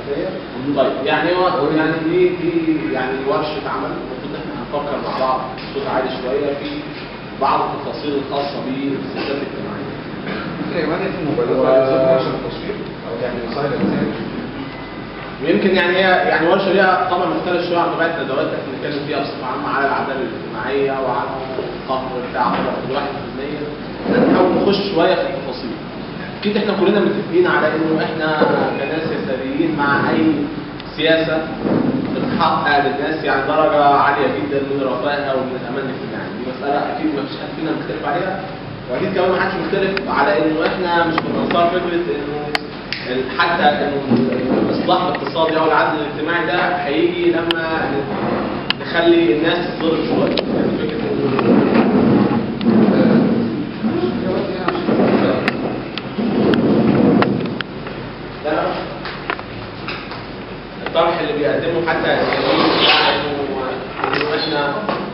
طيب يعني هو يعني دي يعني ورشه عمل المفروض احنا هنفكر مع بعض بصوت عالي شويه في بعض التفاصيل الخاصه بالسياسات الاجتماعيه. كمان في الموبايلات عشان التصوير او يعني سايلنت. ويمكن يعني هي يعني ورشه ليها طبعا مختلف شويه عن طبيعه الندوات اللي احنا بنتكلم فيها بصفه عامه على العداله الاجتماعيه وعلى القهر بتاع طبقه 1%. نحاول نخش شويه في التفاصيل. اكيد احنا كلنا متفقين على انه احنا كناس يساريين مع اي سياسه بتحقق للناس يعني درجه عاليه جدا من الرفاه ومن الامان الاجتماعي. دي مساله اكيد ما فيش حد فينا مختلف عليها، واكيد كمان ما حدش مختلف على انه احنا مش بننصار فكره انه حتى انه الاصلاح الاقتصادي او العدل الاجتماعي ده هيجي لما نخلي الناس تتظلم شويه. يعني فكره الطرح اللي بيقدمه حتى الجميل بتاع انه احنا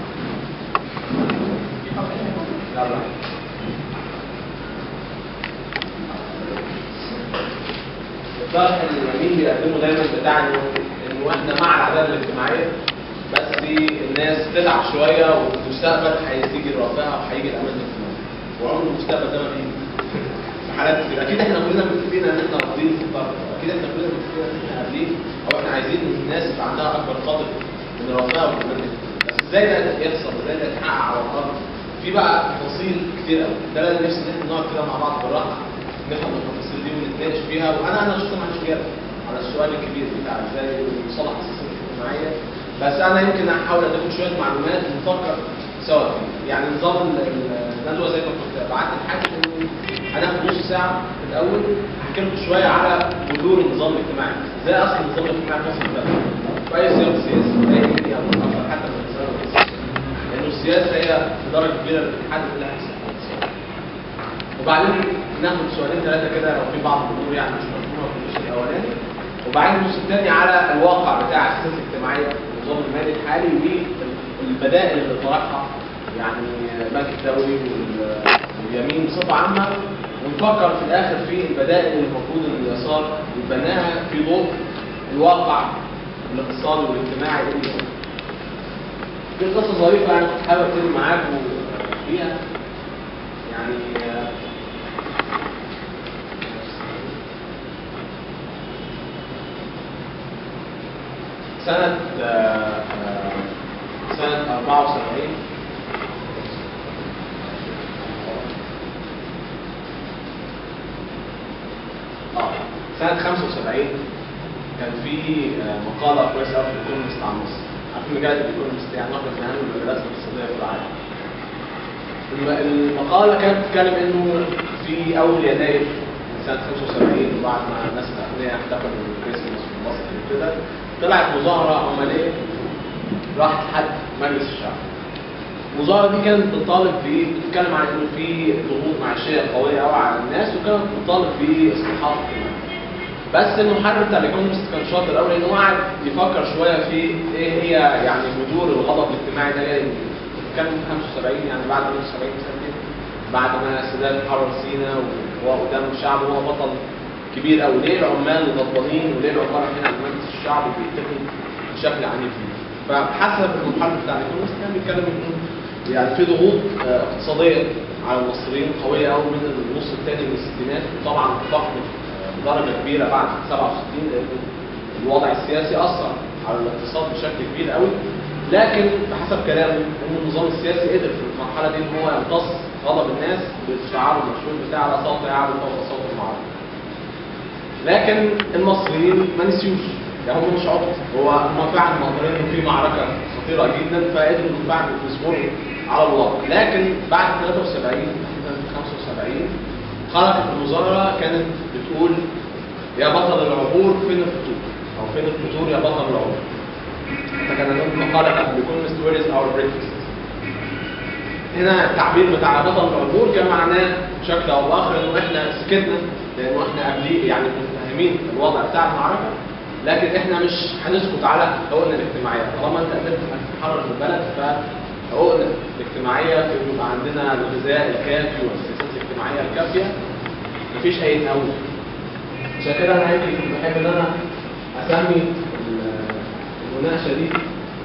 الطرح اللي الجميل بيقدمه دايما بتاع انه احنا مع العداله الاجتماعيه بس الناس تتعب شويه والمستقبل هيجي الرفاه وهيجي الامان الاجتماعي. وعمر المستقبل ده ما بيجي في حالات كتير. اكيد احنا كلنا متفقين ان احنا راضيين في الطرح، اكيد احنا كلنا متفقين ان احنا قابلين او احنا عايزين ان الناس يبقى عندها اكبر قدر من الرفاه والامان الاجتماعي. بس ازاي ده يحصل؟ ازاي ده يتحقق على الارض؟ في بقى تفاصيل كتير قوي. ده اللي نفسي ان احنا نقعد كده مع بعض بالراحه نفهم التفاصيل دي ونتناقش فيها. وانا شخصيا ما عنديش اجابه على السؤال الكبير بتاع ازاي نصلح السياسات الاجتماعيه، بس انا يمكن هحاول اديكم شويه معلومات نفكر سوا فيها. يعني نظام الندوه زي ما كنت بعت الحاجه انه هناخد نص ساعه في الاول هحكي لكم شويه على جذور النظام الاجتماعي، ازاي اصلا النظام الاجتماعي في مصر بقى واي سياق سياسي اي يعني اكثر حتى من النظام السياسي، لانه السياسه هي بدرجه كبيره بتحدد اللي هيحصل. وبعدين ناخد سؤالين ثلاثه كده لو في بعض الامور يعني مش مفهومه في الجزء الاولاني، وبعدين النص الثاني على الواقع بتاع السياسه الاجتماعيه والنظام المالي الحالي والبدائل اللي طرحها يعني البنك الدولي واليمين بصفه عامه، ونفكر في الاخر في البدائل اللي المفروض ان اليسار يبناها في ضوء الواقع الاقتصادي والاجتماعي اللي في قصه ظريفه انا كنت حابب اتكلم معاكم فيها. يعني سنة 74 سنة 75 كان في مقالة كويسة قوي في الايكونومست عن مصر. عارفين مجلة الايكونومست يعني واحدة من أهم المجلات الاقتصادية في العالم. المقالة كانت بتتكلم إنه في أول يناير سنة 75 وبعد ما الناس الأغنياء احتفلوا بالكريسماس في مصر وكده طلعت مظاهرة عمالية راحت لحد مجلس الشعب. المظاهرة دي كانت بتطالب بتتكلم عن إنه في ضغوط معيشية قوية قوي على الناس وكانت بتطالب بإصلاحات اجتماعية. بس المحرر بتاع الايكونومست كان شاطر قوي لأنه قعد يفكر شوية في إيه هي يعني جذور الغضب الاجتماعي ده جاي كان 75 يعني بعد 75 سنة بعد ما السادات حرر سيناء وهو قدام الشعب وهو بطل كبير قوي. ليه العمال غضبانين وليه العمال رايحين على مجلس الشعب بيتقوا بشكل عنيف؟ فحسب المحرر بتاع الايكونومست كان بيتكلم انه يعني في ضغوط اقتصاديه على المصريين قويه قوي من النص الثاني من الستينات، وطبعا ضخم بدرجه كبيره بعد 67 لان الوضع السياسي اثر على الاقتصاد بشكل كبير قوي. لكن بحسب كلامه ان النظام السياسي قدر في المرحله دي ان هو يمتص غضب الناس بالشعار المشهور بتاع لا صوت يعلو فوق صوت المعارضه. لكن المصريين ما نسيوش، يعني هم مش عبط، هم فعلا مقدرين ان في معركه خطيره جدا فقدروا ان فعلا يصبروا على الوضع. لكن بعد 73 75 خرجت المظاهره كانت بتقول يا بطل العبور فين الفتور؟ او فين الفتور يا بطل العبور؟ فكان عندهم مقاله قبل ايكونومست وير از اور بريكفاست. هنا التعبير بتاع بطل العبور كان معناه بشكل او باخر انه احنا سكتنا لانه احنا قبليه يعني متفاهمين الوضع بتاع المعركه، لكن احنا مش هنسكت على حقوقنا الاجتماعيه. طالما انت قدرت انك تحرر البلد فحقوقنا الاجتماعيه في يبقى عندنا الغذاء الكافي والسياسات الاجتماعيه الكافيه مفيش اي تهاون. عشان كده انا يمكن بحب ان انا اسمي المناقشه دي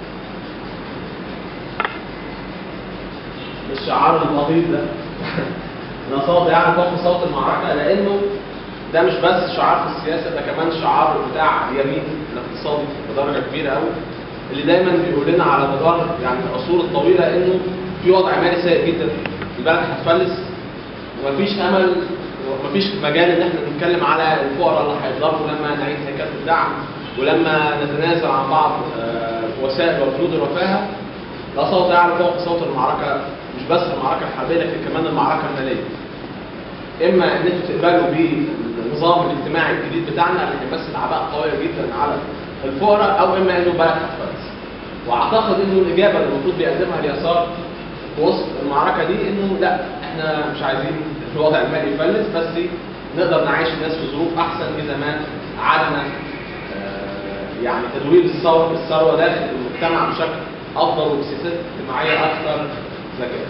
بالشعار البسيط ده انا صوت يعني فوق صوت المعركه، لانه ده مش بس شعار في السياسه، ده كمان شعار بتاع اليمين الاقتصادي بدرجه كبيره قوي، اللي دايما بيقول لنا على مدار يعني العصور الطويله انه في وضع مالي سيء جدا، البلد هتفلس ومفيش امل ومفيش مجال ان احنا نتكلم على الفقراء اللي هيتضربوا لما نعيد هيكله الدعم ولما نتنازل عن بعض وسائل وبنود الرفاهه. لا صوت يعلى فوق صوت المعركه، مش بس المعركه الحربيه لكن كمان المعركه الماليه. اما ان انتوا تقبلوا بالنظام الاجتماعي الجديد بتاعنا اللي هيمثل اعباء قويه جدا على الفقراء، او اما انه البلد هتفلس. واعتقد انه الاجابه اللي المفروض بيقدمها اليسار في وسط المعركه دي انه لا، احنا مش عايزين الوضع المالي يفلس، بس نقدر نعيش الناس في ظروف احسن اذا ما عادنا يعني تدوير الثروه داخل المجتمع بشكل افضل وبسياسات اجتماعيه اكثر ذكاء.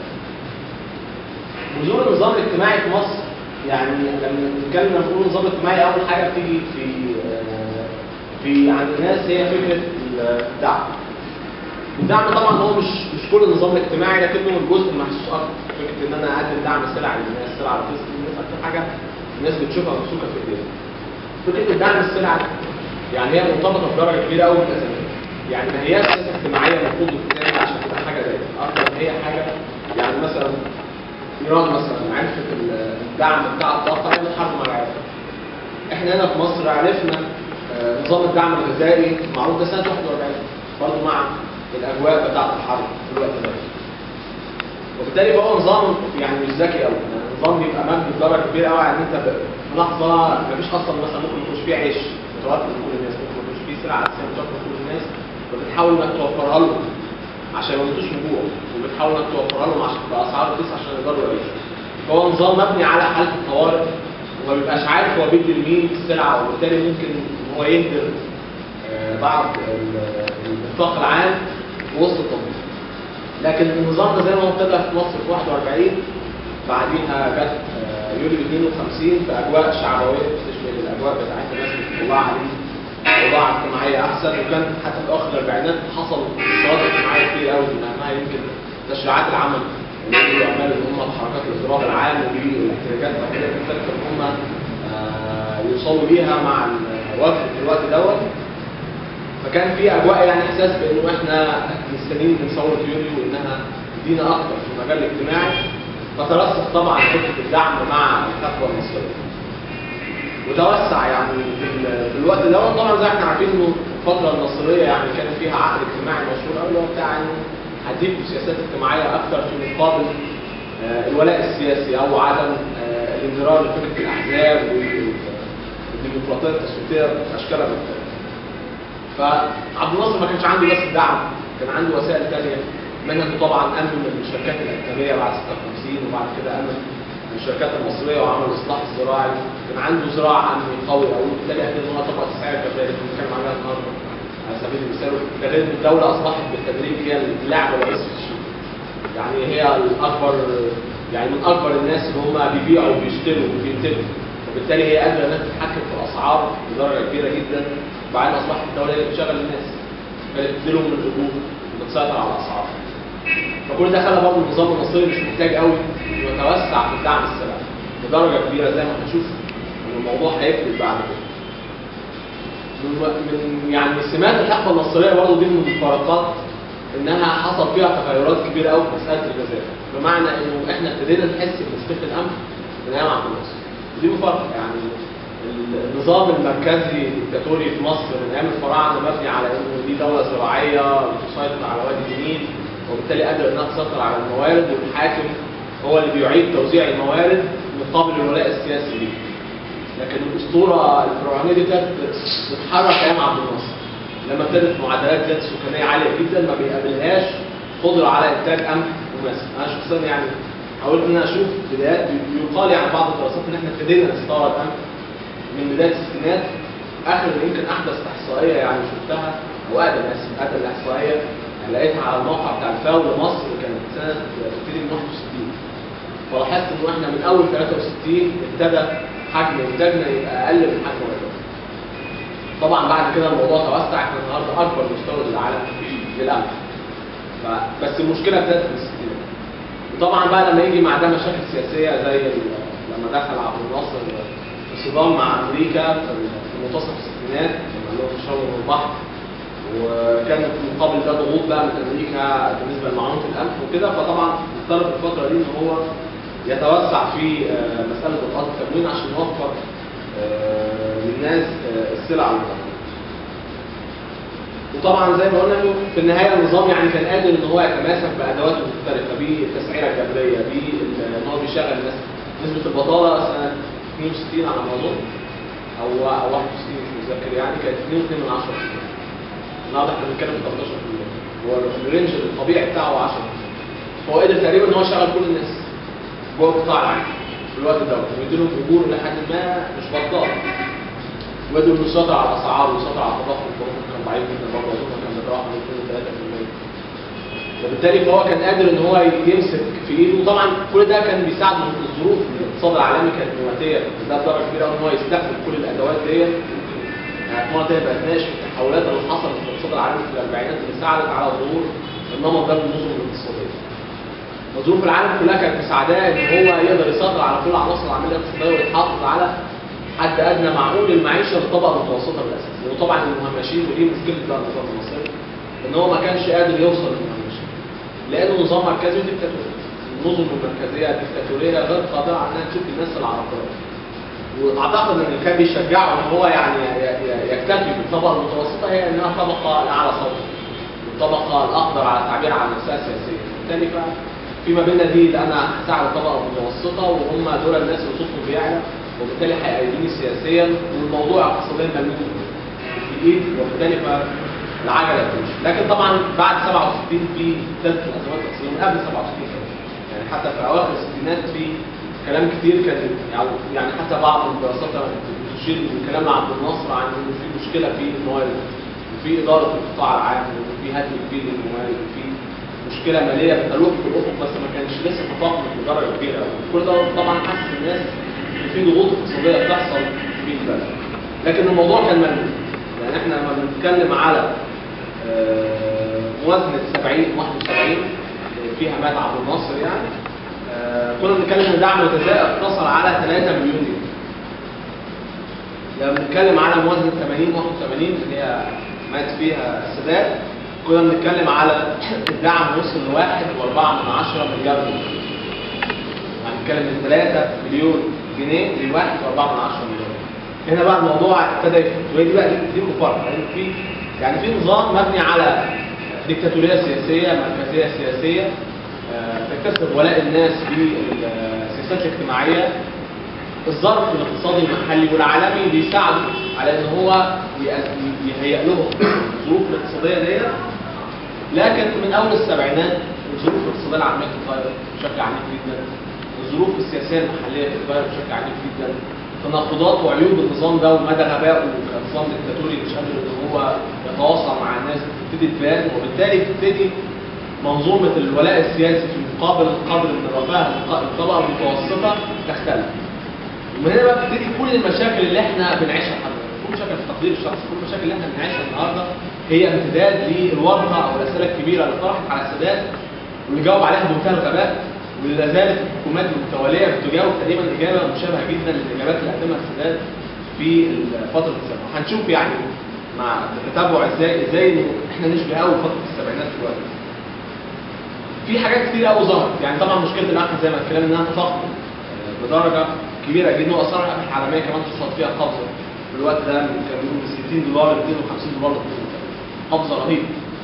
بذور النظام الاجتماعي في مصر، يعني لما نتكلم نقول نظام اجتماعي اول حاجه بتيجي في عند الناس هي فكره الدعم. الدعم طبعا هو مش كل النظام الاجتماعي، لكنه الجزء المحسوس اكتر، فكره ان انا اقدم دعم سلع للناس، سلع رخيصه للناس، اكتر حاجه الناس بتشوفها ممسوكه في ايديها. فكره الدعم السلع يعني هي مرتبطه بدرجه كبيره قوي بالازمات. يعني ما هياش سياسه اجتماعيه المفروض تتعمل عشان تبقى حاجه دايمه، اكتر ما هي حاجه يعني مثلا ايران مثلا عرفت الدعم بتاع الطاقه من الحرب مع العراق. احنا هنا في مصر عرفنا نظام الدعم الغذائي معروف ده سنه 41 برضه مع الاجواء بتاعه الحرب في الوقت ده. وبالتالي بقى هو نظام يعني مش ذكي قوي، يعني نظام بيبقى مبني بدرجه كبيره قوي على ان انت في لحظه مفيش اصلا مثلا ممكن يكونش فيه عيش متوفر لكل الناس، ممكن ما يكونش فيه سلعه اساسيه متوفره لكل الناس، فبتحاول انك توفرها لهم عشان ما يموتوش من جوع، وبتحاول انك توفرها لهم عشان باسعار رخيصه عشان يقدروا يعيشوا. فهو نظام مبني على حاله الطوارئ وما بيبقاش عارف هو بيدي لمين السلعه، وبالتالي ممكن هو يهدر بعض النطاق العام في وسط التنظيم. لكن النظام ده زي ما هو ابتدى في مصر في 41 بعديها جت يوليو 52 باجواء شعبويه تشبه الاجواء بتاعت الناس اللي بتطلع عليه اوضاع اجتماعيه احسن، وكان حتى في اواخر الاربعينات حصل انتصارات اجتماعيه كتير قوي، من اهمها يمكن تشريعات العمل اللي بيقولوا اعمال ان هم حركات الاضراب العام والاحتجاجات وكده كانت ان هم يوصلوا ليها مع الوفد في الوقت دوت. فكان في اجواء يعني احساس بانه احنا مستنيين من ثوره يوليو وانها تدينا اكتر في المجال الاجتماعي، فترسخ طبعا فكره الدعم مع الحقبه المصريه. وتوسع يعني في الوقت دوت طبعا زي ما احنا عارفين انه الفتره النصريه يعني كان فيها عقد اجتماعي مشهور قوي اللي هو بتاع انه هديكوا سياسات اجتماعيه اكثر في مقابل الولاء السياسي او عدم الانجرار لفكره الاحزاب والديمقراطيه التسويقيه باشكالها المختلفه. فعبد الناصر ما كانش عنده بس الدعم، كان عنده وسائل ثانيه، منها انه طبعا امن من الشركات الاجنبيه بعد 56 وبعد كده امن من الشركات المصريه وعمل الاصلاح الزراعي، كان عنده زراعه امني قوي قوي، وبالتالي قدم لنا طبقه السعر الكفايه اللي بنتكلم عليها النهارده على سبيل المثال. ده غير ان الدوله اصبحت بالتدريج هي اللاعب الرئيسي في السوق. يعني هي الاكبر، يعني من اكبر الناس اللي هم بيبيعوا وبيشتروا وبينتجوا، وبالتالي هي قادره انها تتحكم في الاسعار بدرجه كبيره جدا. وبعدين اصبحت الدوله هي اللي بتشغل الناس، كانت بتديلهم من الاجور وبتسيطر على الاسعار. فكل ده خلى برضه النظام المصري مش محتاج قوي انه يتوسع في الدعم السلعي بدرجه كبيره زي ما هنشوف ان الموضوع هيفرق بعد كده. من يعني سمات الحقبه النصريه برضه دي من المفارقات انها حصل فيها تغيرات كبيره قوي في مساله الجزائر، بمعنى انه احنا ابتدينا نحس بمشكله الامن من ايام عبد الناصر. ودي مفارقه، يعني النظام المركزي الدكتاتوري في مصر من ايام الفراعنه مبني على انه دي دوله زراعيه بتسيطر على وادي النيل، وبالتالي قادر انها تسيطر على الموارد، والحاكم هو اللي بيعيد توزيع الموارد مقابل الولاء السياسي ليه. لكن الاسطوره الفرعونيه دي ابتدت تتحرك ايام عبد الناصر لما ابتدت معدلات زياده سكانيه عاليه جدا ما بيقابلهاش قدره على انتاج قمح ومثل. انا شخصيا يعني حاولت ان انا اشوف بدايات، بيقال يعني بعض الدراسات ان احنا ابتدينا نستورد قمح من بدايه الستينات. اخر يمكن احدث احصائيه يعني شفتها او اقدم الاحصائيه يعني لقيتها على الموقع بتاع الفاو لمصر كانت سنه تبتدي من 61. فلاحظت انه احنا من اول 63 ابتدى حجم انتاجنا يبقى اقل من حجم الرقم. طبعا بعد كده الموضوع توسع، احنا النهارده اكبر مستورد للعالم للقمح. بس المشكله ابتدت في الستينات. وطبعا بقى لما يجي مع ده مشاكل سياسيه زي لما دخل عبد الناصر في صدام مع امريكا في منتصف الستينات لما قالوا تشربوا من البحر، وكانت مقابل ده ضغوط بقى من امريكا بالنسبه لمعونة القمح وكده، فطبعا اضطر في الفتره دي ان هو يتوسع في مساله بطاقات التموين عشان يوفر للناس السلع والمنتجات. وطبعا زي ما قلنا في النهايه النظام يعني كان قادر ان هو يتماسك بادواته المختلفه، بالتسعيره الجبريه، بان هو بيشغل الناس. نسبه البطاله سنه 62 على ما اظن او 61 مش متذكر يعني كانت 2.2%. النهارده احنا بنتكلم في 13%. هو الرينج الطبيعي بتاعه 10%. فهو قدر تقريبا ان هو يشغل كل الناس جوه القطاع العام في الوقت ده، ويديلهم اجور لحد ما مش بطال. وقدر انه يسيطر على الاسعار ويسيطر على التضخم. التضخم كان ضعيف جدا برضه، اظن كان بيتراوح من 2 3%. وبالتالي فهو كان قادر ان هو يمسك في ايده. وطبعا كل ده كان بيساعده في الظروف. الاقتصاد العالمي كانت مواتيه، ده بدرجه كبيره قوي ان هو يستخدم كل الادوات ديت. يعني مرة تانية بتناقش في التحولات اللي حصلت في الاقتصاد العالمي في الاربعينات اللي ساعدت على ظهور النمط ده من النظم الاقتصاديه. وظروف العالم كلها كانت مساعداه ان هو يقدر يسيطر على كل عناصر العمليه الاقتصاديه ويحافظ على حد ادنى معقول للمعيشه للطبقه المتوسطه بالاساس. وطبعا المهمشين، ودي مشكله بقى النظام المصري، ان هو ما كانش قادر يوصل للمهمشين لانه نظام مركزي وديكتاتوري. النظم المركزيه الديكتاتوريه غير قادره على انها تشوف الناس العرقيه. واعتقد ان اللي كان بيشجعه ان هو يعني يكتفي بالطبقه المتوسطه هي انها طبقه الاعلى صوتا، الطبقه الاقدر على التعبير عن نفسها سياسيا. بالتالي فيما بيننا دي انا هساعد الطبقه المتوسطه وهم دول الناس اللي صوتهم بيعلى، وبالتالي هيأيدوني سياسيا، والموضوع اقتصاديا ملموس في الايد، وبالتالي فالعجله بتمشي. لكن طبعا بعد 67 في ابتدت الازمات الاقتصاديه من قبل 67 كمان. يعني حتى في اواخر الستينات في كلام كتير كان يعني حتى بعض الدراسات بتشير من كلام عبد الناصر عن انه في مشكله في الموارد وفي اداره القطاع العام وفي هدم كبير للموارد وفي مشكله ماليه بتلوح في الافق، بس ما كانش لسه تفاقمت بدرجه كبيره. كل ده طبعا حس الناس ان في ضغوط اقتصاديه بتحصل في البلد. لكن الموضوع كان ملموس. يعني احنا لما بنتكلم على موازنه 70 71 فيها مات عبد الناصر يعني، كنا بنتكلم ان دعم الغذاء اقتصر على 3 مليون جنيه. لما بنتكلم على موازنه 80 81 اللي هي مات فيها السادات، كنا بنتكلم على الدعم وصل ل 1.4 مليار جنيه. يعني بنتكلم من 3 مليون جنيه ل 1.4 مليار. هنا بقى الموضوع ابتدى يفرق، وهي دي بقى دي المفارقه، لان يعني في نظام مبني على ديكتاتوريه سياسيه مركزيه سياسيه تكتسب ولاء الناس بالسياسات الاجتماعيه. الظرف الاقتصادي المحلي والعالمي بيساعدوا على ان هو يهيئ لهم الظروف الاقتصاديه ديت. لكن من اول السبعينات الظروف الاقتصاديه العالميه بتتغير بشكل عنيف جدا، الظروف السياسيه المحليه بتتغير بشكل عنيف جدا، تناقضات وعيوب النظام ده ومدى غبائه كنظام ديكتاتوري مش قادر ان هو يتواصل مع الناس بتبتدي تبان، وبالتالي بتبتدي منظومه الولاء السياسي في مقابل قدر من الرفاه الطبقه المتوسطه تختلف. ومن هنا بقى بتبتدي كل المشاكل اللي احنا بنعيشها النهارده، كل مشاكل في تقدير الشخص، كل المشاكل اللي احنا بنعيشها النهارده هي امتداد للورقه او الاسئله الكبيره اللي طرحت على السادات واللي جاوب عليها بمنتهى الغباء، واللي لا زالت الحكومات المتواليه بتجاوب تقريبا اجابه مشابهه جدا للاجابات اللي قدمها السادات في فتره السبعينات. هنشوف يعني مع التتبع ازاي انه احنا نشبه قوي فتره السبعينات في الوقت. في حاجات كتير قوي ظهرت، يعني طبعا مشكله القمح زي ما اتكلمنا انها تفاقمت بدرجه كبيره جدا، واسعار القمح العالميه كمان حصلت فيها قفزه في الوقت ده من $60 ل $250 قفزه رهيبه.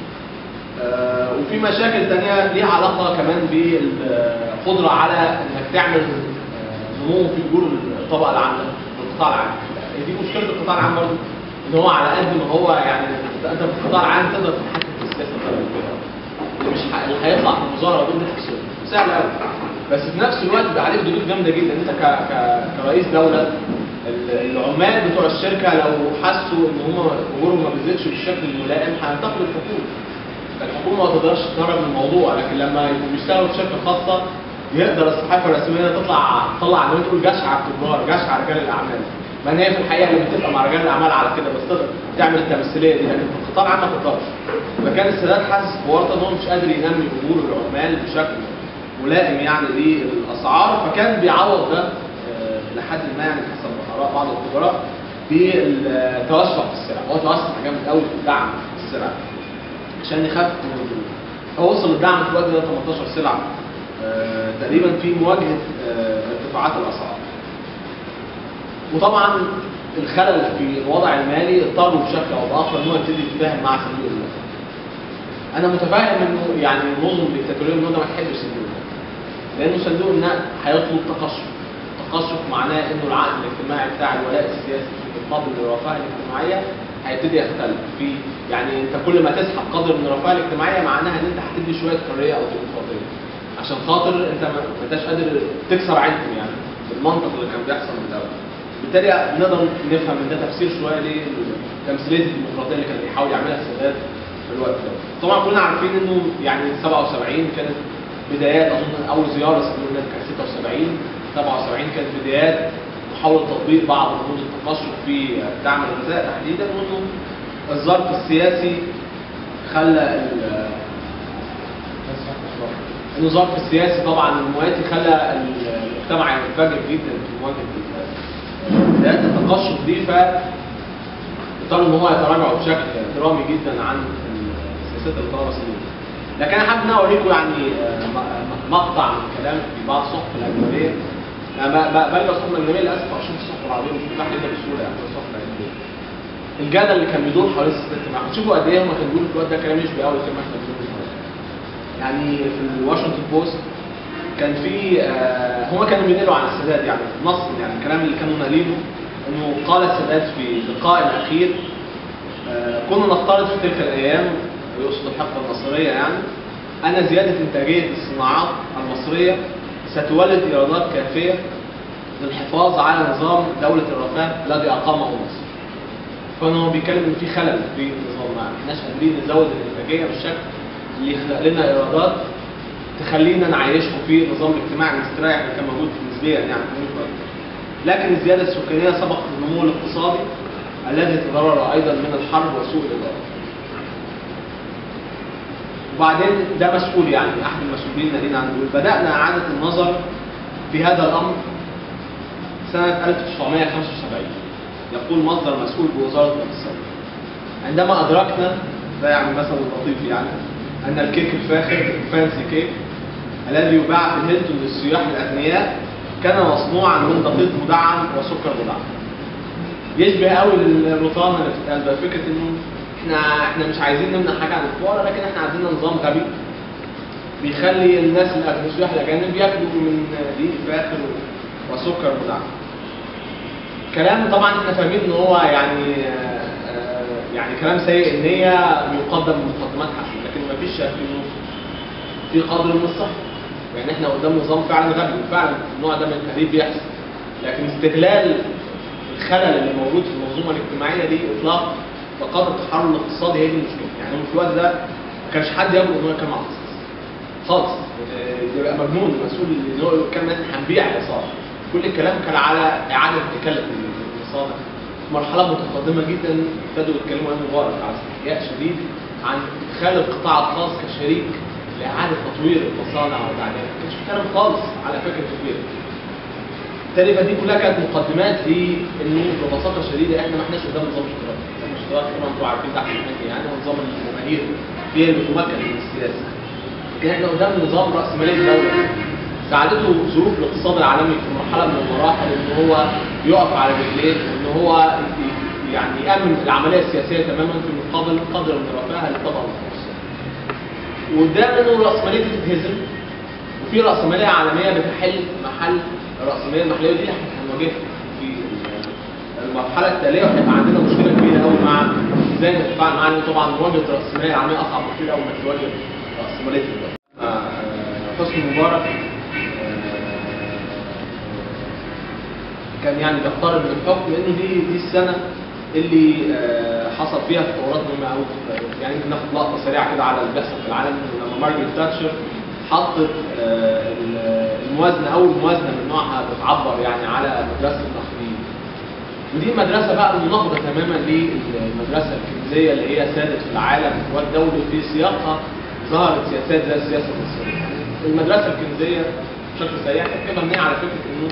وفي مشاكل ثانيه ليها علاقه كمان بالقدره على انك تعمل نمو في اجور الطبقه العامه والقطاع العام. دي مشكله القطاع العام برضه، ان هو على قد ما هو يعني انت في القطاع العام تقدر تتحكم في السياسه بطريقه كبيره. اللي مش اللي هيطلع في المظاهره دول تحصل سهل قوي، بس في نفس الوقت بقى عليك ضغوط جامده جدا. انت كرئيس دوله، العمال بتوع الشركه لو حسوا ان هم اجورهم ما بتزيدش بالشكل الملائم هينتقدوا الحكومه. الحكومه ما تقدرش تهرب من الموضوع، لكن لما يبقوا بيشتغلوا في شركه خاصه يقدر الصحافه الرسميه تطلع عنهم تقول جشع التجار، جشع رجال الاعمال. ما هي في الحقيقه اللي بتبقى مع رجال الاعمال على كده بس تقدر تعمل التمثيليه دي، لكن في القطاع العام ما تقدرش. فكان السادات حاسس بورطه ان هو مش قادر ينمي اجور العمال بشكل ملائم يعني للاسعار، فكان بيعوض ده لحد ما يعني حسب اراء بعض الخبراء بالتوسع في السلع. هو توسع جامد قوي في الدعم في السلع عشان يخفف من الظروف. هو وصل الدعم في الوقت ده 18 سلعه تقريبا في مواجهه ارتفاعات الاسعار. وطبعا الخلل في الوضع المالي اضطروا بشكل او باخر ان هو يبتدي يتفاهم مع صندوق النقد. انا متفاهم انه يعني النظم الديكتاتوريه النهارده ما تحبش صندوق النقد، لانه صندوق النقد هيطلب تقشف. التقشف معناه انه العقد الاجتماعي بتاع الولاء السياسي في مقابل الرفاهيه الاجتماعيه هيبتدي يختلف. في يعني انت كل ما تسحب قدر من الرفاهيه الاجتماعيه معناها ان انت هتدي شويه حريه او ديمقراطيه عشان خاطر انت ما انتش قادر تكسر عينكم يعني بالمنطق اللي كان بيحصل من الاول. بالتالي نقدر نفهم ان ده تفسير شويه لتمثيليه الديمقراطيه اللي كان بيحاول يعملها السادات في الوقت ده. طبعا كلنا عارفين انه يعني 77 كانت بدايات، اظن اول زياره صندوق النقد كانت 76، 77 كانت بدايات محاوله تطبيق بعض رموز التقشف في دعم الغذاء تحديدا، وانه الظرف السياسي خلى الظرف السياسي طبعا المواتي خلى المجتمع ينفجر جدا في مواجهه بدايات التقشف دي، فاضطر ان هو يتراجع بشكل درامي جدا عن السياسات اللي طلبها الصندوق. لكن انا حابب ان انا اوريكم يعني مقطع من كلام في بعض الصحف الاجنبيه. انا بلغى الصحف الاجنبيه للاسف اشوف الصحف العربيه مش متاح جدا بسهوله يعني الصحف الاجنبيه. الجدل اللي كان بيدور حوالين السياسات الاجتماعيه، شوفوا قد ايه هم كانوا بيقولوا في الوقت ده كلام يشبه قوي زي ما احنا بنقول يعني في الواشنطن بوست كان في هم كانوا بينقلوا عن السادات يعني نص يعني الكلام اللي كانوا ناقلينه انه قال السادات في لقائه الاخير كنا نفترض في تلك الايام، يقصد الحقبه النصريه يعني، ان زياده انتاجيه الصناعات المصريه ستولد ايرادات كافيه للحفاظ على نظام دوله الرفاه الذي اقامه مصر. فانه بيتكلم ان في خلل في النظام، ما احناش قادرين نزود الانتاجيه بالشكل اللي يخلق لنا ايرادات تخلينا نعيشكم في النظام الاجتماعي المستريح اللي كان موجود نسبيا يعني. لكن الزياده السكانيه سبقت النمو الاقتصادي الذي تضرر ايضا من الحرب وسوء الاداره. وبعدين ده مسؤول يعني احد المسؤولين ناقلين عنه يقول بدانا اعاده النظر في هذا الامر سنه 1975. يقول مصدر مسؤول بوزاره الاقتصاد عندما ادركنا، ده يعني مثل لطيف يعني، ان الكيك الفاخر الفانسي كيك الذي يباع في الهيلتون للسياح الاغنياء كان مصنوعا من دقيق مدعم وسكر مدعم. يشبه قوي الرطانه اللي بتتقال بقى، فكره انه احنا مش عايزين نمنع حاجه عن الفقراء، لكن احنا عايزين نظام غبي بيخلي الناس السياح الاجانب ياكلوا من دقيق فاخر وسكر مدعم. كلام طبعا احنا فاهمين ان هو يعني كلام سيء النيه يقدم بمقدمات حسنه، لكن ما فيش في قدر من الصحه. يعني احنا قدام نظام فعلا غبي، وفعلا النوع ده من التهريب بيحصل، لكن استغلال الخلل اللي موجود في المنظومه الاجتماعيه دي اطلاق طاقات التحرر الاقتصادي هي دي المشكله. يعني في الوقت ده ما كانش حد يجرؤ ان هو يتكلم عن الاقتصاد خالص، يبقى مجنون المسؤول ان هو يتكلم ان احنا هنبيع الاقتصاد. كل الكلام كان على اعاده اتكالة المصانع. مرحله متقدمه جدا ابتدوا يتكلموا عن مبارك على استحياء شديد عن ادخال القطاع الخاص كشريك لاعاده تطوير المصانع وتعديلها. ما كانش في كلام خالص على فكره تطوير. بالتالي دي كلها كانت مقدمات لانه ببساطه شديده احنا ما احناش قدام نظام اشتراكي. نظام اشتراكي طبعا انتوا عارفين تحت المهني يعني نظام الجماهير هي اللي بتمكن من السياسه. لكن احنا قدام نظام راسمالي دوله ساعدته ظروف الاقتصاد العالمي في مرحله من المراحل ان هو يقف على رجليه وان هو يعني يامن العمليه السياسيه تماما في مقابل قدر من الرفاه للطبقه المتوسطه. وقدام انه الراسماليه تتهزم وفي راسماليه عالميه بتحل محل الراسماليه المحليه، ودي احنا هنواجهها في المرحله التاليه، وهيبقى عندنا مشكله كبيره قوي مع ازاي نتفاعل معاها. طبعا مواجهه الراسماليه العالميه اصعب بكتير قوي ما تواجه راسماليه الدوله. حسني مبارك كان يعني بيقترب من الحكم لان دي السنه اللي حصل فيها تطورات مهمه قوي. يعني ممكن ناخد لقطه سريعه كده على اللي بيحصل في العالم لما مارجريت تاتشر حطت الموازنه، اول موازنه من نوعها بتعبر يعني على مدرسه الناخبين. ودي مدرسه بقى مناهضه تماما للمدرسه الكنزيه اللي هي سادت في العالم والدولي في سياقها ظهرت سياسات زي السياسه المصريه. المدرسه الكنزيه بشكل سريع كانت مبنيه على فكره انه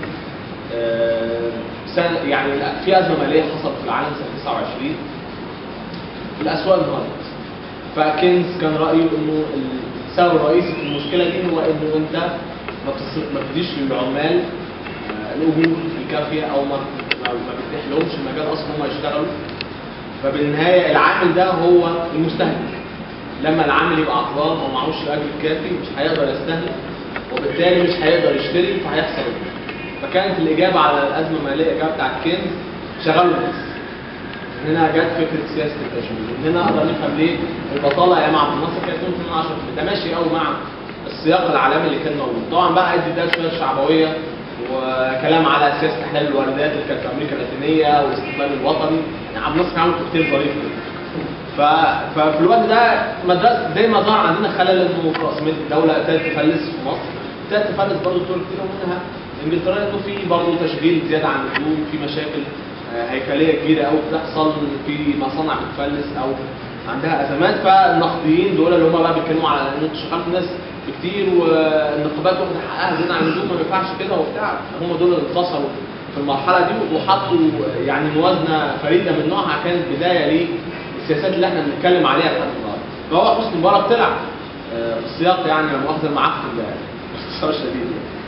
يعني في ازمه ماليه حصلت في العالم سنه 29 الاسواق انهارت. فكينز كان رايه انه السبب الرئيسي في المشكله دي هو انه انت ما بتديش للعمال الاجور الكافيه او ما بتتيح لهمش المجال اصلا هم يشتغلوا. فبالنهايه العامل ده هو المستهلك. لما العامل يبقى عطلان او معهوش الاجر الكافي مش هيقدر يستهلك وبالتالي مش هيقدر يشتري فهيحصل الجوع. فكانت الاجابه على الازمه الماليه الاجابه بتاعت كينز شغلوا الناس. من هنا جت فكره سياسه التشغيل. من هنا نقدر نفهم ليه البطاله يا مع مصر كانت 2 10% ده ماشي قوي مع السياق العالمي اللي كان موجود. طبعا بقى ادي ده شويه شعبويه وكلام على سياسه احلال الواردات اللي كانت في امريكا اللاتينيه والاستقلال الوطني. يعني عبد الناصر عمل كوكتيل ظريف كده. ففي الوقت ده مدرسه زي ما ظهر عندنا خلل انه راسماليه الدوله ابتدت تفلس في مصر. ابتدت تفلس برضه دول كتير ومنها انجلترا انه في برضه تشغيل زياده عن اللزوم، في مشاكل هيكليه كبيره قوي بتحصل، في مصانع بتفلس او عندها ازمات. فالنقديين دول اللي هم بقى بيتكلموا على ان انتوا شغلتوا ناس كتير والنقابات واخده حقها زياده عن اللزوم ما ينفعش كده وبتاع، هم دول اللي انتصروا في المرحله دي وحطوا يعني موازنه فريده من نوعها كانت بدايه للسياسات اللي احنا بنتكلم عليها لحد النهارده. فهو حسني مبارك طلع في السياق يعني مؤاخذه المعفن ده باختصار شديد.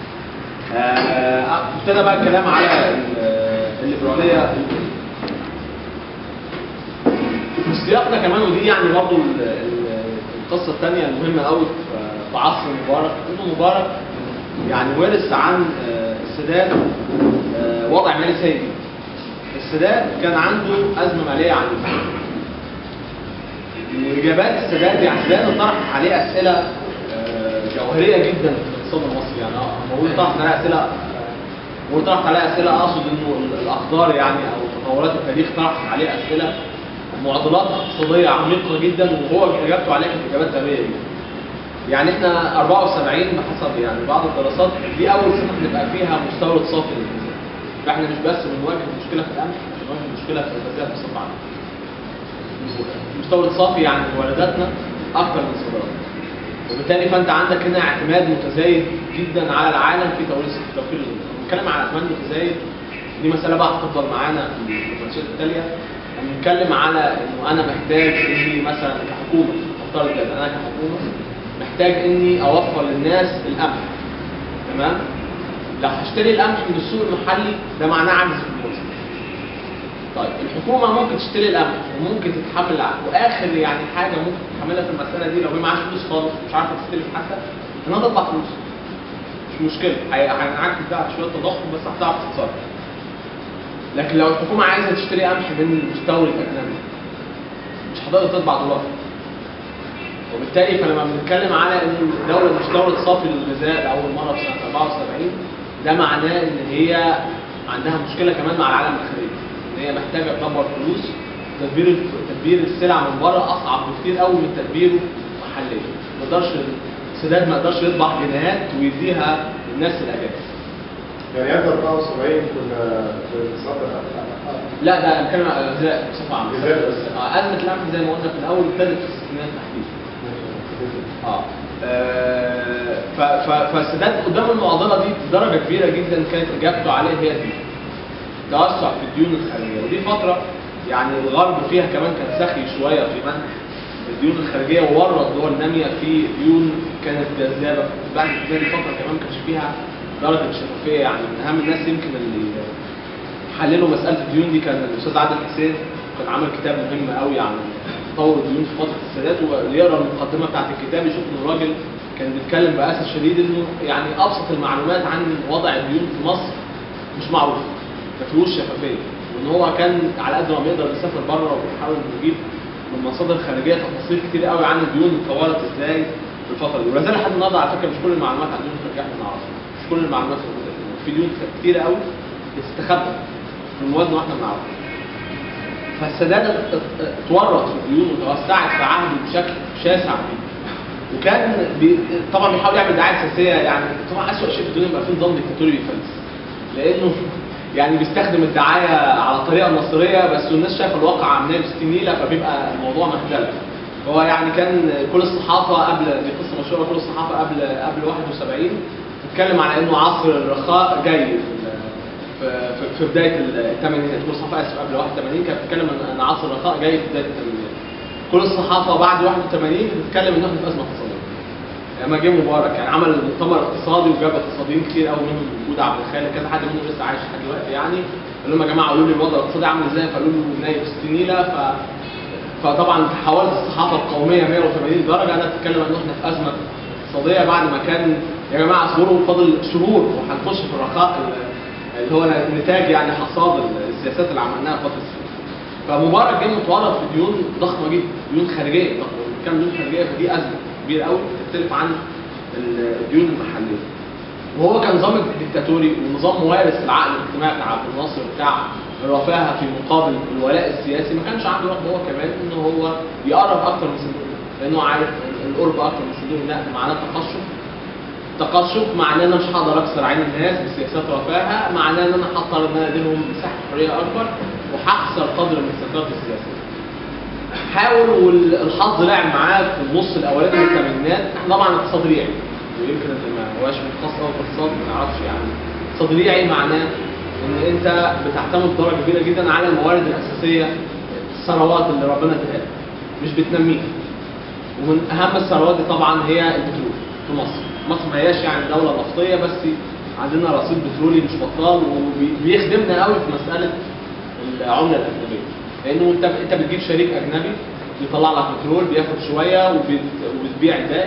ابتدى بقى الكلام على الليبراليه في السياق ده كمان. ودي يعني برضه القصه الثانيه المهمه قوي في عصر مبارك انه مبارك يعني ورث عن السادات وضع مالي سيء. السادات كان عنده ازمه ماليه عنيفه. واجابات السادات يعني السادات طرح عليه اسئله جوهريه جدا في الاقتصاد المصري. يعني بقول طرحت عليه اسئله اقصد انه الاقدار يعني او تطورات التاريخ طرحت عليه اسئله معضلات اقتصاديه عميقه جدا وهو اجابته عليها كانت اجابات غبيه جدا. يعني احنا 74 بحسب يعني بعض الدراسات دي اول سنه نبقى فيها مستورد صافي للغذاء. فاحنا مش بس بنواجه مشكله في القمح، بنواجه مشكله في الغذاء بصفه عامه. مستورد صافي يعني وارداتنا اكثر من صادراتنا. وبالتالي فانت عندك هنا اعتماد متزايد جدا على العالم في توفير الغذاء. بنتكلم على اعتماد متزايد دي مساله بقى هتفضل معانا في النقاشات التاليه. بنتكلم على انه انا محتاج اني مثلا كحكومه افترض كده انا كحكومه محتاج اني اوفر للناس القمح. تمام؟ لو هشتري القمح من السوق المحلي ده معناه عجز في الموازنه. طيب الحكومه ممكن تشتري القمح وممكن تتحمل واخر يعني حاجه ممكن تتحملها في المساله دي لو هي معاش فلوس خالص مش عارفه تستلف حتى انها تطلع فلوس. مش مشكله هنعكس ده على شويه تضخم بس هتعرف تتصرف. لكن لو الحكومه عايزه تشتري قمح من مستورد اجنبي مش هتقدر تطبع دولار. وبالتالي فلما بنتكلم على ان الدوله مستورد صافي للغذاء لاول مره في سنه 74 ده معناه ان هي عندها مشكله كمان مع العالم الخارجي. ان هي محتاجه تدبر فلوس. تدبير السلع من بره اصعب بكتير قوي من تدبيره محليا. ما يقدرش السادات ما يقدرش يطبع جنيهات ويديها للناس الاجانب. يعني قبل 74 كنا بنصدر لا ده بنتكلم على الغذاء بصفه عامه. ازمه القمح زي ما قلنا في الاول ابتدت في الستينات تحديدا. فالسادات قدام المعضله دي بدرجه كبيره جدا كانت اجابته عليها هي دي. توسع في الديون الخارجيه ودي فتره يعني الغرب فيها كمان كان سخي شويه في منع الديون الخارجيه وورط دول ناميه في ديون كانت جذابه. بعد كده دي فتره كمان ما كانش فيها درجه شفافيه. يعني من اهم الناس يمكن اللي حللوا مساله الديون دي كان الاستاذ عادل حسين. كان عمل كتاب مهم قوي عن تطور الديون في فتره السادات واللي يقرا المقدمه بتاعت الكتاب يشوف ان الراجل كان بيتكلم باسف شديد انه يعني ابسط المعلومات عن وضع الديون في مصر مش معروف. ما فيهوش شفافيه. وان هو كان على قد ما بيقدر يسافر بره وبيحاول يجيب من مصادر خارجيه تفاصيل كتير قوي عن الديون اتطورت ازاي في الفتره دي. ولا زال لحد النهارده على فكره مش كل المعلومات عن الديون الخارجيه احنا نعرفها. مش كل المعلومات في ديون كتيره قوي بتستخبى في الموازنه واحنا بنعرفها. فالسادات اتورط في الديون وتوسعت في عهده بشكل شاسع جدا. وكان طبعا بيحاول يعمل دعايه سياسيه. يعني طبعا اسوء شيء في الدنيا يبقى في نظام ديكتاتوري بيفلس. لانه يعني بيستخدم الدعايه على الطريقه النصريه، بس الناس شايفه الواقع عاملاه ب 60 نيله، فبيبقى الموضوع مهزله. هو يعني كان كل الصحافه قبل، دي قصه مشهوره، كل الصحافه قبل 71 بتتكلم على انه عصر الرخاء جاي في بدايه الثمانينات. كل الصحافه اسف قبل 81 كانت بتتكلم ان عصر الرخاء جاي في بدايه الثمانينات. كل الصحافه بعد 81 بتتكلم ان احنا في ازمه اقتصاديه. لما جه مبارك يعني عمل مؤتمر اقتصادي وجاب اقتصاديين كتير قوي منهم موجود عبد الخالق، كذا حد منهم لسه عايش لحد دلوقتي يعني، قال لهم يا جماعه قولوا لي الوضع الاقتصادي عامل ازاي، فقالوا له نايم 60 نيله. فطبعا تحولت الصحافه القوميه 180 درجه انها تتكلم ان احنا في ازمه اقتصاديه، بعد ما كان يا جماعه اصبروا فاضل شهور وهنخش في الرخاء اللي هو نتاج يعني حصاد السياسات اللي عملناها فتره السنه. فمبارك جه متورط في ديون ضخمه جدا، ديون خارجيه ضخمه، كام ديون خارجيه، فدي ازمه كبيره قوي تختلف عن الديون المحليه. وهو كان نظام ديكتاتوري ونظام موارث العقل الاجتماعي بتاع عبد الناصر بتاع الرفاهه في مقابل الولاء السياسي، ما كانش عنده رغبه هو كمان ان هو يقرب اكتر من صندوق النقد، لانه عارف القرب اكتر من صندوق النقد معناه تقشف معناه ان انا مش هقدر اكسر عين الناس بسياسات رفاهه، معناه ان انا هضطر ان انا اديلهم مساحه حريه اكبر وهخسر قدر من السيطره السياسيه. حاول والحظ لعب معاه في النص الاولاني من الثمانينات. طبعا اقتصاد ريعي، ويمكن انت ما هواش متخصص قوي في الاقتصاد ما تعرفش يعني. اقتصاد ريعي معناه ان انت بتعتمد بدرجه كبيره جدا على الموارد الاساسيه، الثروات اللي ربنا اداها لك مش بتنميها. ومن اهم الثروات دي طبعا هي البترول في مصر. مصر ما هياش يعني دوله نفطيه، بس عندنا رصيد بترولي مش بطال وبيخدمنا قوي في مساله العمله الاجنبيه، لانه انت بتجيب شريك اجنبي بيطلع لك بترول، بياخد شويه وبتبيع الباقي،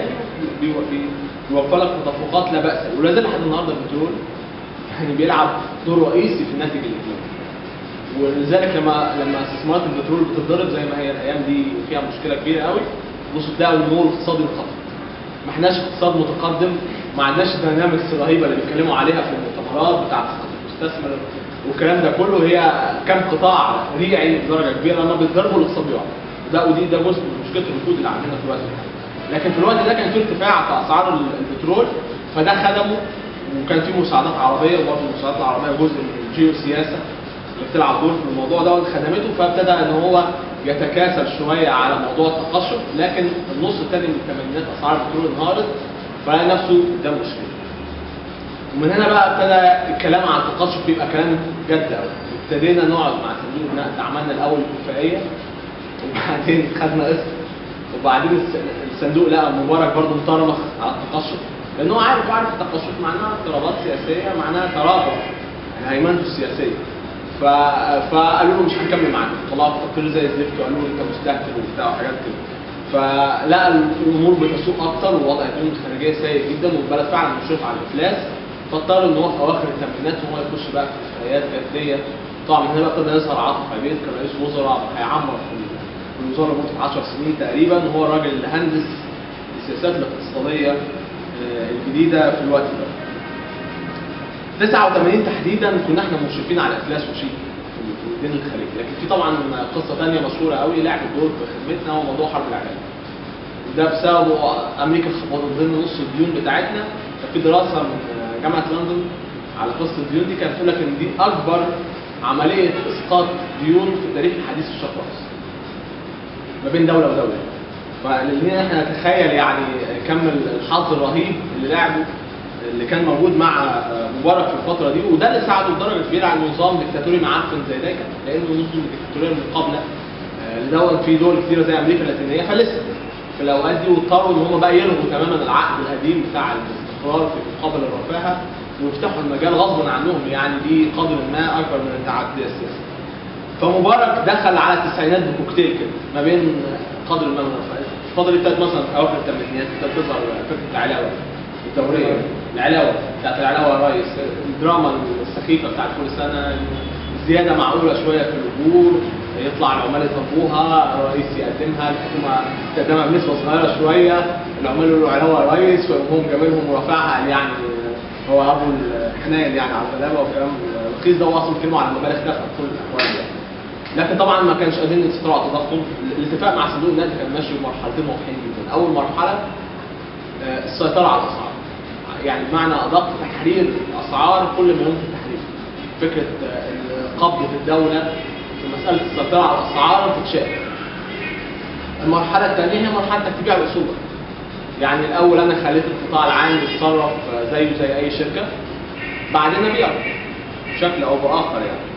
بيوفر لك تدفقات لا باس، ولا زال لحد النهارده البترول يعني بيلعب دور رئيسي في الناتج الاجمالي. ولذلك لما استثمارات البترول بتتضرب زي ما هي الايام دي فيها مشكله كبيره قوي، بصوا تلاقوا النمو الاقتصادي انخفض. ما احناش اقتصاد متقدم، ما عندناش الدينامكس الرهيبه اللي بيتكلموا عليها في المؤتمرات بتاعت المستثمر والكلام ده كله. هي كم قطاع ريعي بدرجه كبيره لما بيتضربوا الاقتصاد بيقع. ده جزء من مشكله الركود اللي عندنا في الوقت ده. لكن في الوقت ده كان في ارتفاع في اسعار البترول، فده خدمه، وكان في مساعدات عربيه، وبرضه المساعدات العربيه جزء من الجيوسياسه اللي بتلعب دور في الموضوع ده وخدمته، فابتدى ان هو يتكاسل شويه على موضوع التقشف. لكن النص الثاني من الثمانينات اسعار البترول انهارت، فلقى نفسه قدام مشكله. ومن هنا بقى ابتدى الكلام عن التقشف يبقى كلام جد قوي. ابتدينا نقعد مع صندوق النقد، عملنا الاول اتفاقيه وبعدين خدنا قسط، وبعدين الصندوق لقى مبارك برضه مطرمخ على التقشف، لان هو عارف التقشف معناها اضطرابات سياسيه، معناها تراجع هيمنته السياسيه. فقالوا له مش هنكمل معاك، طلعوا تقرير زي الزفت وقالوا له انت مستهتر وبتاع وحاجات كده. فلقى الامور بتسوء اكتر ووضع الديون الخارجيه سيء جدا والبلد فعلا مشرف على الافلاس، فاضطر ان هو في اواخر الثمانينات ان هو يخش بقى في اتفاقيات جديه. طبعا من هنا بقى ابتدى يظهر عاطف عبيد كرئيس وزراء هيعمر في الوزاره لمده 10 سنين تقريبا، وهو الراجل اللي هندس السياسات الاقتصاديه الجديده في الوقت ده. 89 تحديدا كنا احنا مشرفين على افلاس وشيك في الدين الخارجي، لكن في طبعا قصه ثانيه مشهوره قوي لعبت دور في خدمتنا، هو موضوع حرب العراق. وده بسببه امريكا خفضت ضمن نص الديون بتاعتنا. كان في دراسه من جامعه لندن على قصه الديون دي، كانت بتقول لك ان دي اكبر عمليه اسقاط ديون في التاريخ الحديث في الشرق الاوسط ما بين دوله ودوله. فلان احنا نتخيل يعني كم الحظ الرهيب اللي لعبه اللي كان موجود مع مبارك في الفتره دي، وده اللي ساعده بدرجه كبيره على نظام ديكتاتوري معفن زي ده، لانه النظم الديكتاتوريه المقابله لدول في دول كثيره زي امريكا اللاتينيه فلست في الاوقات دي، واضطروا ان هم بقى يلغوا تماما العقد القديم بتاع الاستقرار في مقابل الرفاهه ويفتحوا المجال غصبا عنهم يعني بقدر ما اكبر من التعدي السياسي. فمبارك دخل على التسعينات بكوكتيل كده ما بين قدر ما من الرفاهيه. الفتره دي ابتدت مثلا في اواخر الثمانينات ابتدت تظهر فكره العلاوه الدوريه، العلاوه بتاعت العلاوه يا ريس، الدراما السخيفه بتاعت كل سنه، زياده معقوله شويه في الاجور، يطلع العمال يطبوها، الرئيس يقدمها، الحكومه تقدمها بنسبه صغيره شويه، العمال يقولوا علاوه يا ريس، فيقوم جايبينهم ورافعها يعني هو ابو الحنان يعني على الغلابه والكلام الرخيص ده، هو اصلا بيتكلموا على مبالغ تافهه في كل الاحوال يعني. لكن طبعا ما كانش قادرين يسيطروا على التضخم. الاتفاق مع صندوق النقد كان ماشي بمرحلتين واضحين جدا. اول مرحله السيطره على الاسعار، يعني بمعنى ادق تحرير الاسعار كل ما يمكن تحريره. فكره قبضه الدوله في مساله السيطره على الاسعار تتشال. المرحله الثانيه هي مرحله تبيع الاصول. يعني الاول انا خليت القطاع العام يتصرف زيه زي اي شركه، بعدين ابيعه بشكل او باخر يعني.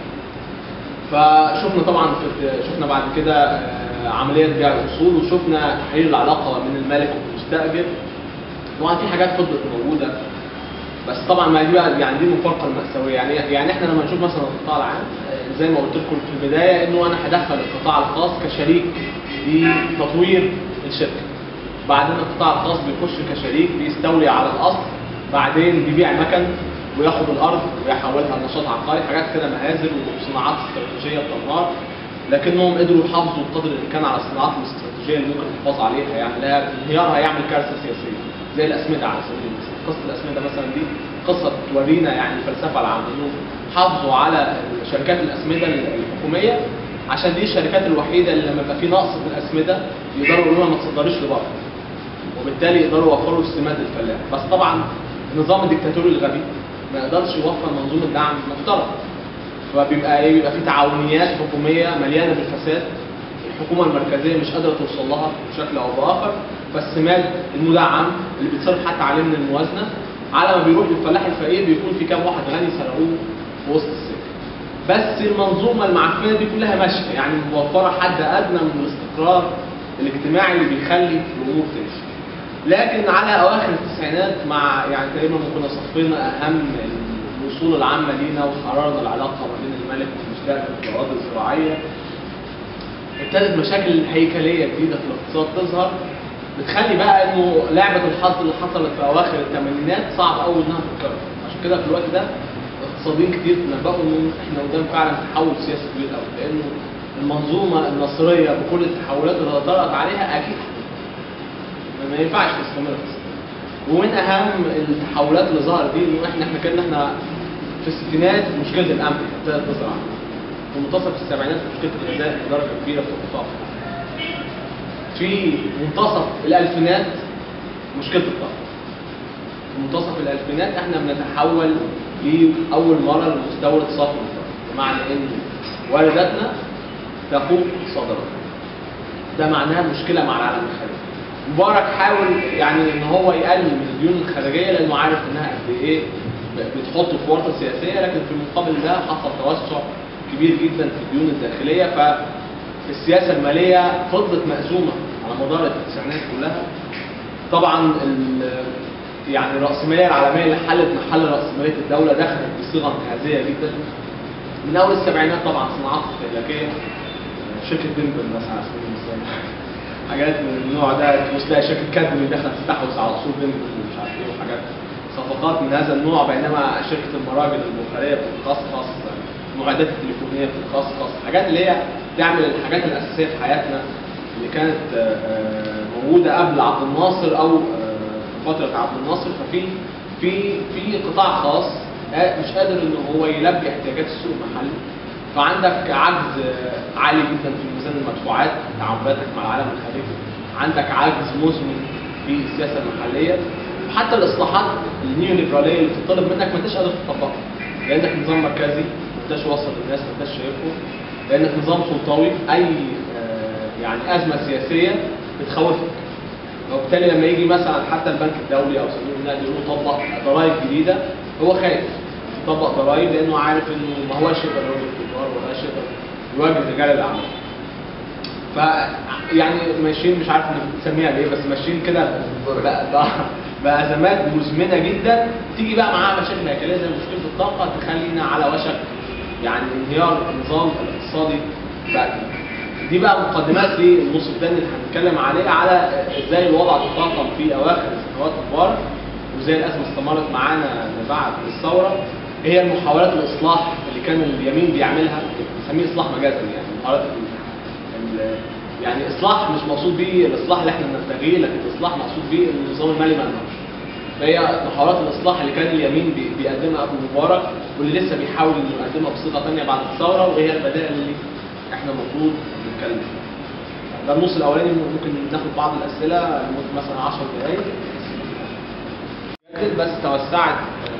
فشفنا طبعا شفنا بعد كده عمليه بيع الاصول، وشفنا تحليل العلاقه بين المالك والمستاجر. طبعا في حاجات فضلت موجوده، بس طبعا ما دي بقى يعني دي المفارقه المأساويه. يعني احنا لما نشوف مثلا القطاع العام زي ما قلت لكم في البدايه انه انا هدخل القطاع الخاص كشريك لتطوير الشركه. بعدين القطاع الخاص بيخش كشريك بيستولي على الاصل، بعدين بيبيع مكن وياخد الارض ويحولها لنشاط عقاري، حاجات كده مهازل وصناعات استراتيجيه بتنهار. لكنهم قدروا يحافظوا بقدر الامكان على الصناعات الاستراتيجيه اللي ممكن الحفاظ عليها، يعني لا انهيارها يعمل كارثه سياسيه زي الاسمده على سبيل المثال. قصه الاسمده مثلا دي قصه تورينا يعني الفلسفه العامه، انه حافظوا على شركات الاسمده الحكوميه عشان دي الشركات الوحيده اللي لما يبقى في نقص في الاسمده يقدروا يقولوا لها ما تصدريش لبره، وبالتالي يقدروا يوفروا السماد للفلاح. بس طبعا النظام الدكتاتوري الغبي ما يقدرش يوفر منظومه دعم محترمه، فبيبقى بيبقى في تعاونيات حكوميه مليانه بالفساد، الحكومه المركزيه مش قادره توصل لها بشكل او باخر، فالسماد المدعم اللي بيتصرف حتى عليه من الموازنه على ما بيروح للفلاح الفقير بيكون في كام واحد غني سرقوه في وسط السجن. بس المنظومه المعفنه دي كلها ماشيه، يعني موفره حد ادنى من الاستقرار الاجتماعي اللي بيخلي الامور تمشي. لكن على اواخر التسعينات مع يعني تقريبا كنا صفينا اهم الاصول العامه لينا وحررنا العلاقه ما بين الملك والمستاجر في الاراضي الزراعيه، ابتدت مشاكل هيكليه جديده في الاقتصاد تظهر، بتخلي بقى انه لعبه الحظ اللي حصلت في اواخر الثمانينات صعب قوي انها تتكرر. عشان كده في الوقت ده اقتصاديين كتير تنبؤوا انه احنا قدام فعلا تحول سياسي كبير قوي، لانه المنظومه النصريه بكل التحولات اللي طرأت عليها اكيد ما ينفعش تستمر. ومن اهم التحولات اللي ظهرت دي انه احنا كنا في الستينات مشكله الامن ابتدت تظهر. في منتصف السبعينات مشكله الغذاء بدرجه كبيره في القطاع. في منتصف الالفينات مشكله الطاقه. في منتصف الالفينات احنا بنتحول لاول مره لمستورد صافي للطاقه، بمعنى ان وارداتنا تفوق صادراتنا. ده معناها مشكله مع العالم الخارجي. مبارك حاول يعني ان هو يقلل من الديون الخارجيه لانه عارف انها قد ايه بتحطه في ورطه سياسيه، لكن في المقابل ده حصل توسع كبير جدا في الديون الداخليه، فالسياسه الماليه فضلت مأزومه على مدار التسعينات كلها. طبعا يعني الرأسمالية العالمية اللي حلت محل رأسمالية الدولة دخلت بصيغة انتهازية جدا. من أول السبعينات طبعا صناعات استهلاكية، شركة ديمبل مثلا على سبيل المثال، حاجات من النوع ده، تلاقي شركة كادبري دخلت تستحوذ على أصول ديمبل ومش عارف إيه وحاجات صفقات من هذا النوع، بينما شركة المراجل البخارية بتتخصص، المعدات التليفونية بتتخصص، حاجات اللي هي تعمل الحاجات الأساسية في حياتنا اللي كانت موجودة قبل عبد الناصر أو فترة عبد الناصر. في قطاع خاص مش قادر ان هو يلبي احتياجات السوق المحلي، فعندك عجز عالي جدا في ميزان المدفوعات، تعاملاتك مع العالم الخارجي، عندك عجز مزمن في السياسه المحليه، وحتى الاصلاحات النيو ليبراليه اللي بتطلب منك ما انتش قادر تطبقها، لانك نظام مركزي ما انتش واصل للناس، ما انتش شايفه، لانك نظام سلطوي، اي يعني ازمه سياسيه بتخوفك. وبالتالي لما يجي مثلا حتى البنك الدولي او صندوق النقد يقول له طبق ضرائب جديده، هو خايف يطبق ضرائب لانه عارف انه ما هوش يقدر يواجه التجار ولا هوش يقدر يواجه رجال الاعمال. ف يعني ماشيين، مش عارف نسميها بايه، بس ماشيين كده بازمات مزمنه جدا، تيجي بقى معاها مشاكل هيكليه زي مشكله الطاقه تخلينا على وشك يعني انهيار النظام الاقتصادي بقى. دي بقى مقدمات للنص الثاني اللي هنتكلم عليه، على ازاي الوضع تفاقم في اواخر سنوات مبارك وازاي الازمه استمرت معانا بعد الثوره. هي المحاولات الاصلاح اللي كان اليمين بيعملها، بنسميه اصلاح مجازي، يعني محاولات يعني اصلاح مش مقصود بيه الاصلاح اللي احنا بنبتغيه، لكن الاصلاح مقصود بيه النظام المالي ما ينهارش. فهي محاولات الاصلاح اللي كان اليمين بيقدمها قبل مبارك واللي لسه بيحاول انه يقدمها بصيغه ثانيه بعد الثوره، وهي البدائل اللي احنا المفروض نتكلم فيها. ده النص الاولاني، ممكن ناخد بعض الاسئله لمده مثلا 10 دقائق. بس توسعت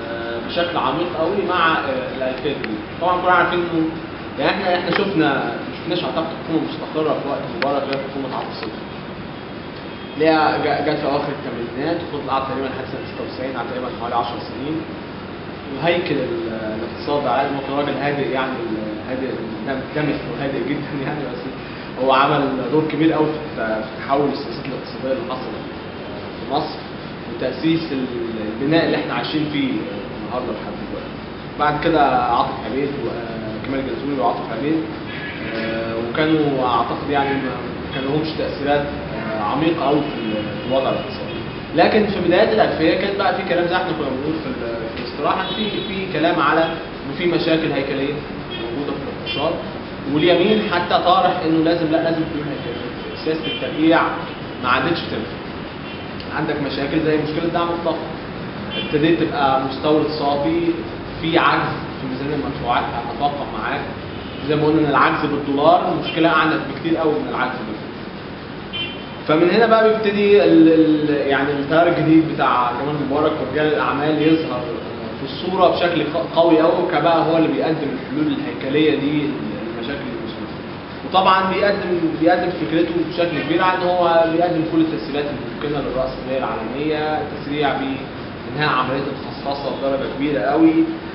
بشكل عميق قوي مع الالفيه دي. طبعا كلنا عارفين انه يعني احنا ما شفناش اعتقد حكومه مستقره في وقت مبارك غير حكومه عبد الصديق. اللي هي جت في اواخر الثمانينات وفضلت قعدت تقريبا لحد سنه 96، قعدت تقريبا حوالي 10 سنين. وهيكل الاقتصاد على قد ما كان راجل هادئ، يعني هادئ دمث وهادئ جدا يعني، بس هو عمل دور كبير قوي في تحول السياسات الاقتصاديه اللي حصلت في مصر وتاسيس البناء اللي احنا عايشين فيه النهارده لحد دلوقتي. بعد كده عاطف عبيد وكمال الجنزوري وعاطف عبيد، وكانوا اعتقد يعني ما لهمش تاثيرات عميقه قوي في الوضع الاقتصادي. لكن في بدايات الالفيه كان بقى في كلام زي احنا كنا بنقول في الاستراحه، في كلام على انه في مشاكل هيكليه موجوده في الاقتصاد، واليمين حتى طارح انه لازم في سياسه الترقيع ما عادتش تنفع. عندك مشاكل زي مشكله دعم الطاقه، ابتديت تبقى مستورد صافي، في عجز في ميزانيه المدفوعات. اتوقع معاك زي ما قلنا ان العجز بالدولار مشكله اعنف بكتير قوي من العجز بالدولار. فمن هنا بقى بيبتدي يعني التيار الجديد بتاع جمال مبارك ورجال الاعمال يظهر في الصوره بشكل قوي قوي، كبقى هو اللي بيقدم الحلول الهيكليه دي للمشاكل المسلمه. وطبعا بيقدم فكرته بشكل كبير عن ان هو بيقدم كل التسهيلات الممكنه للراسماليه العالميه، التسريع بانهاء عمليه الخصاصه بدرجه كبيره قوي،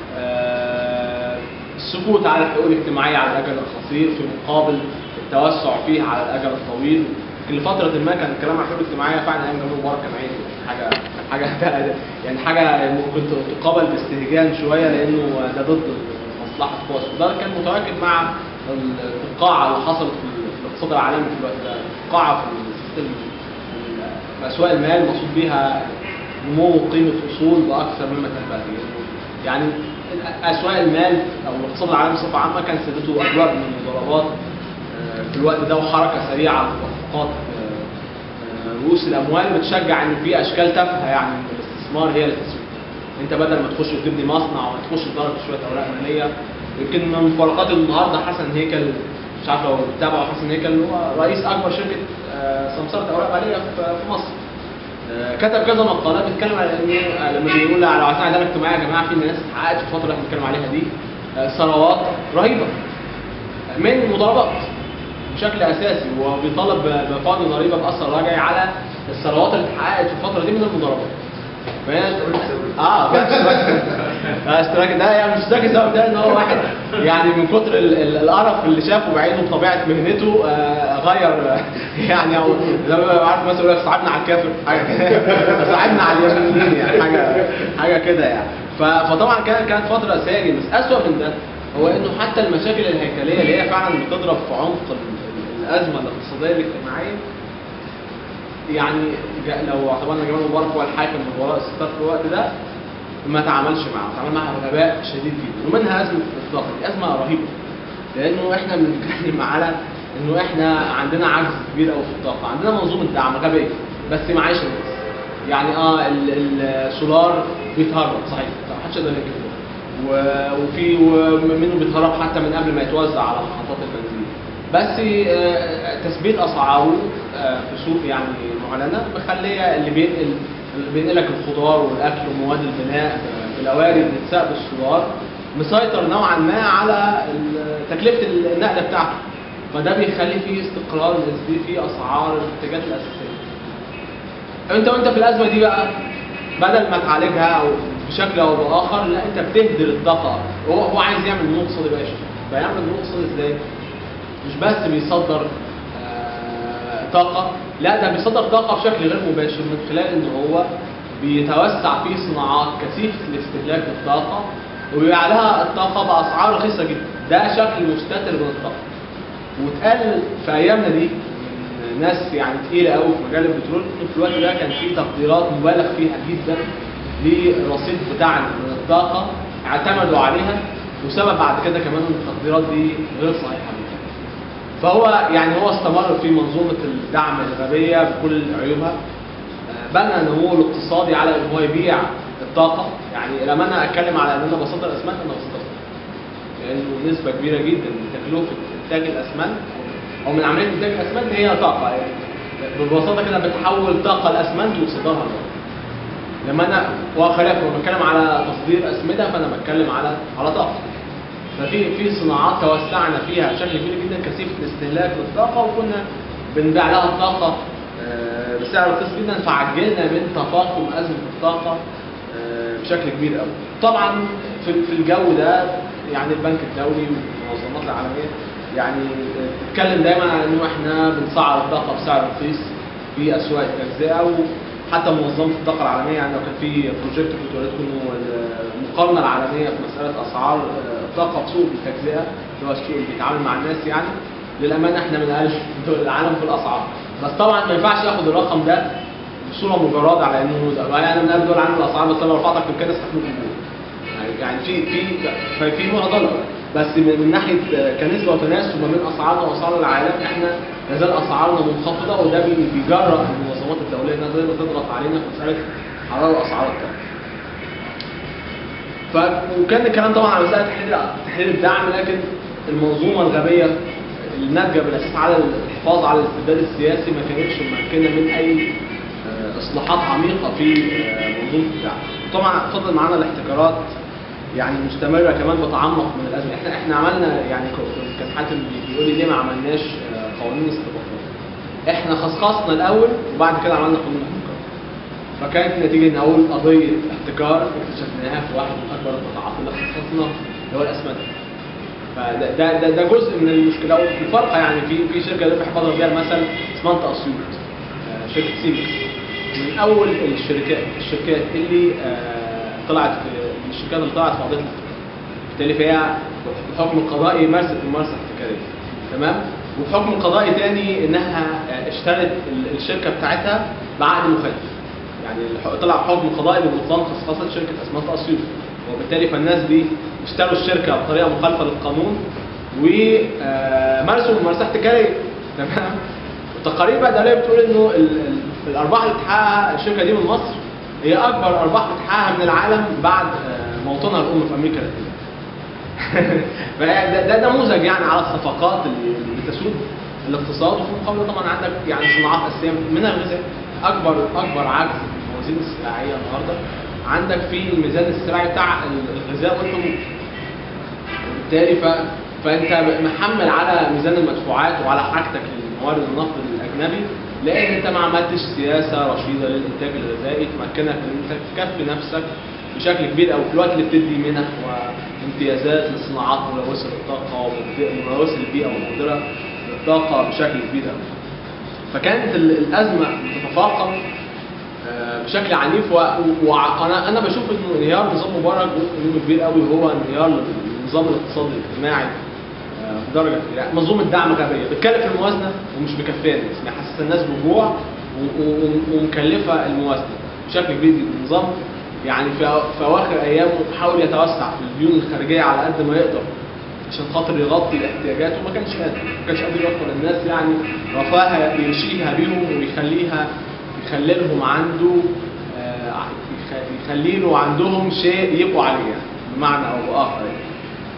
السكوت على الحقوق الاجتماعيه على الاجل القصير في مقابل التوسع فيه على الاجل الطويل. لفتره ما كان الكلام عن الحقوق الاجتماعيه فعلا ايام جمال مبارك كان حاجه ممكن تقابل باستهجان شويه، لانه ده ضد مصلحه قوى السودان. كان متواكب مع الفقاعه اللي حصلت في الاقتصاد العالمي في الوقت ده، فقاعه في اسواق المال مقصود بيها نمو قيمه اصول باكثر مما تنبغي. يعني اسواق المال او الاقتصاد العالمي بصفه عامه كان سدته اجواء من المضاربات في الوقت ده، وحركه سريعه لتدفقات رؤوس الاموال بتشجع ان في اشكال تافهه يعني من الاستثمار هي اللي تسوق. انت بدل ما تخش وتبني مصنع ولا تخش تضرب شويه اوراق ماليه. يمكن من مفارقات النهارده حسن هيكل، مش عارف لو بتتابعوا حسن هيكل اللي هو رئيس اكبر شركه سمسره اوراق ماليه في مصر، كتب كذا مقاله بيتكلم على ان لما بيقول لو عايزين عداله اجتماعيه يا جماعه، في ناس حققت في الفتره اللي احنا بنتكلم عليها دي ثروات رهيبه من المضاربات بشكل اساسي، وبيطالب بفرض ضريبه باثر راجعي على الثروات اللي اتحققت في الفتره دي من المضاربات. اشتراك ده يعني مش اشتراك السبب ده ان هو واحد يعني من كتر القرف اللي شافه بعينه بطبيعه مهنته غير يعني، او زي ما عارف مثلا يقول لك صعبنا على الكافر حاجه كده، صعبنا على اليمنيين يعني حاجه كده يعني. فطبعا كانت فتره سيئه، بس اسوء من ده هو انه حتى المشاكل الهيكليه اللي هي فعلا بتضرب في عمق الازمه الاقتصاديه الاجتماعيه، يعني لو اعتبرنا جمال مبارك هو الحاكم من وراء الستار في الوقت ده ما تعاملش معه، تعامل معها بغباء شديد جدا. ومنها ازمه الطاقه، دي ازمه رهيبه لانه احنا بنتكلم على انه احنا عندنا عجز كبير قوي في الطاقه، عندنا منظومه دعم غبيه بس معيشه الناس. يعني السولار بيتهرب صحيح، ما حدش يقدر ينكر، وفي منه بيتهرب حتى من قبل ما يتوزع على محطات البنزين، بس تثبيت اسعاره في سوق يعني معلنه مخليه اللي بينقل لك الخضار والاكل ومواد البناء بالقوارب بتساق بالسولار مسيطر نوعا ما على تكلفه النقله بتاعته، فده بيخلي فيه استقرار نسبي في اسعار المنتجات الاساسيه. وانت في الازمه دي بقى بدل ما تعالجها او بشكل او باخر، لا انت بتهدر الطاقه. هو عايز يعمل نمو اقتصادي باشا، فيعمل نمو اقتصادي ازاي؟ مش بس بيصدر طاقه، لا ده بيصدر طاقه بشكل غير مباشر من خلال ان هو بيتوسع في صناعات كثيفه الاستهلاك للطاقه وبيبيع لها الطاقه باسعار رخيصه جدا. ده شكل مستتر من الطاقه. واتقال في ايامنا دي ناس يعني تقيله قوي في مجال البترول انه في الوقت ده كان في تقديرات مبالغ فيها جدا للرصيد بتاعنا من الطاقه اعتمدوا عليها، وسبب بعد كده كمان ان التقديرات دي غير صحيحه جدا. فهو يعني هو استمر في منظومه الدعم الغبيه بكل عيوبها، بنى نموه الاقتصادي على ان هو يبيع الطاقه. يعني لما انا اتكلم على ان انا بصدر اسمنت، انا بصدر لانه نسبه كبيره جدا من تكلفه انتاج الاسمنت او من عمليه انتاج الاسمنت هي طاقه، يعني ببساطه كده بتحول طاقه الاسمنت وتصدرها لبره. لما انا وخلاف لما بتكلم على تصدير اسمده فانا بتكلم على طاقه. ففي صناعات توسعنا فيها بشكل كبير جدا كثيفه الاستهلاك للطاقه، وكنا بنبيع لها الطاقه بسعر رخيص جدا، فعجلنا من تفاقم ازمه الطاقه بشكل كبير قوي. طبعا في الجو ده يعني البنك الدولي والمنظمات العالميه يعني بتتكلم دايما على انه احنا بنسعر الطاقه بسعر رخيص في اسواق التجزئه، وحتى منظمه الطاقه العالميه يعني لو كان في بروجكت كنت قلت لكم انه المقارنه العالميه في مساله اسعار الطاقه في سوق التجزئه اللي هو السوق اللي بيتعامل مع الناس يعني، للامانه احنا من اقل دول العالم في الاسعار. بس طبعا ما ينفعش اخد الرقم ده بصوره مجرده على انه ده يعني من اقل دول العالم في الاسعار، بس انا لو رفعتك من كده استحمل الجمهور. يعني في معضله، بس من ناحيه كنسبه وتناسب ما بين اسعارنا واسعار العالم احنا لا زال اسعارنا منخفضه، وده بيجرأ المنظمات الدوليه انها دايما تضغط علينا في مساله حراره اسعار الطاقه. وكان الكلام طبعا على مساله تحليل الدعم، لكن المنظومه الغبيه الناتجه بالاساس على الحفاظ على الاستبداد السياسي ما كانتش ممكنه من اي اصلاحات عميقه في منظومه الدعم. طبعا فضل معانا الاحتكارات يعني مستمره كمان بتعمق من الازمه. احنا عملنا يعني كان حاتم بيقول لي ليه ما عملناش قوانين استباقات. احنا خصصنا الاول وبعد كده عملنا قانون الاحتكار. فكانت النتيجه ان اول قضيه احتكار اكتشفناها في واحد من اكبر القطاعات اللي خصصنا اللي هو الاسمنت. فده جزء من المشكله. والفرق يعني في شركه اللي بيحفظها بيها المثل اسمنت اسيوط، شركه سيمكس، من اول الشركات اللي طلعت في الشركات اللي طلعت في قضيه الاحتكار. بالتالي فهي بحكم القضائي مارست ممارسه احتكاريه، تمام؟ وبحكم القضائي تاني انها اشترت الشركه بتاعتها بعقد مخالف. يعني طلع حكم قضائي ببطلان خصخصه شركه اسمنت اسيوط، وبالتالي فالناس دي اشتروا الشركه بطريقه مخالفه للقانون ومارسوا ممارسه احتكاريه، تمام؟ التقارير بقى الدوليه بتقول انه الارباح اللي بتحققها الشركه دي من مصر هي اكبر ارباح بتحققها من العالم بعد موطنها الام في امريكا اللاتينيه. فده نموذج يعني على الصفقات اللي تسود الاقتصاد. وفي المقابل طبعا عندك يعني صناعات اساسيه منها الغذاء. اكبر عجز في الموازين السلعيه النهارده عندك في الميزان السلعي بتاع الغذاء والحبوب. وبالتالي فانت محمل على ميزان المدفوعات وعلى حاجتك للموارد النفط الاجنبي، لان انت ما عملتش سياسه رشيده للانتاج الغذائي تمكنك ان انت تكفي نفسك بشكل كبير، او في الوقت اللي بتدي منح وامتيازات لصناعات ملوثه للطاقه وملوثه للبيئه ومضره للطاقه بشكل كبير قوي. فكانت الازمه تتفاقم بشكل عنيف. وانا بشوف انه انهيار نظام مبارك جزء منه كبير قوي هو انهيار للنظام الاقتصادي الاجتماعي بدرجه كبيره. منظومه دعم غبيه بتكلف الموازنه ومش مكفيه الناس، يعني حاسس الناس بجوع ومكلفه الموازنه بشكل كبير جدا. النظام يعني في اواخر ايامه حاول يتوسع في الديون الخارجيه على قد ما يقدر عشان خاطر يغطي الاحتياجات، وما كانش قادر يوفر للناس يعني رفاهه يشيلها بيهم يخلي لهم عنده يخلي له عندهم شيء يبقوا عليه يعني بمعنى او باخر يعني.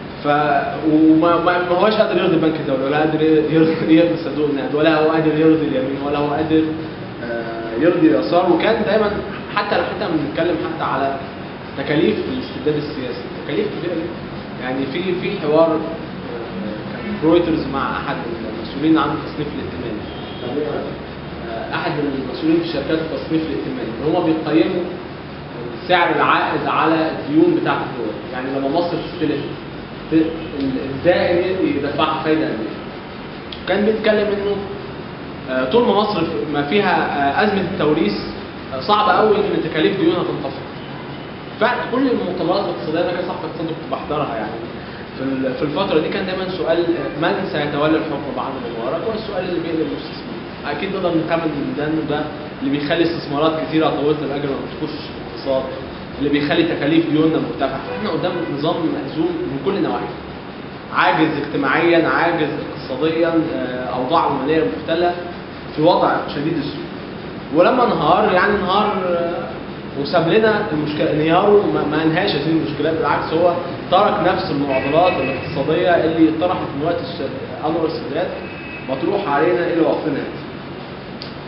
وما هوش قادر يرضي البنك الدولي، ولا قادر يرضي صندوق النقد، ولا هو قادر يرضي اليمين، ولا هو قادر يرضي اليسار. وكان دايما حتى بنتكلم حتى على تكاليف الاستبداد السياسي، تكاليف كبيره جدا. يعني في حوار كان رويترز مع احد المسؤولين عن التصنيف الائتماني، احد المسؤولين في شركات التصنيف الائتماني اللي هم بيقيموا سعر العائد على الديون بتاعت الدول. يعني لما مصر تستلف الدائن يدفعها فايده قد ايه. كان بيتكلم انه طول ما مصر ما فيها ازمه التوريث صعب قوي ان تكاليف ديونها تنخفض. فكل المؤتمرات الاقتصاديه انا كصاحب اقتصاد كنت بحضرها يعني في الفتره دي كان دايما سؤال من سيتولى الحكم بعد مبارك، هو السؤال اللي بيقلق المستثمرين. اكيد نقدر نكمل من ده اللي بيخلي استثمارات كثيره طويله الاجل ما بتخش اقتصاد، اللي بيخلي تكاليف ديوننا مرتفعه. فاحنا قدام نظام مهزوم من كل النواحي، عاجز اجتماعيا، عاجز اقتصاديا، اوضاعه الماليه مختله في وضع شديد السوء. ولما انهار وساب لنا المشكله، انهياره ما انهاش هذه المشكلات، بالعكس هو ترك نفس المعضلات الاقتصاديه اللي طرحت من وقت انور السادات مطروح علينا الى وقتنا.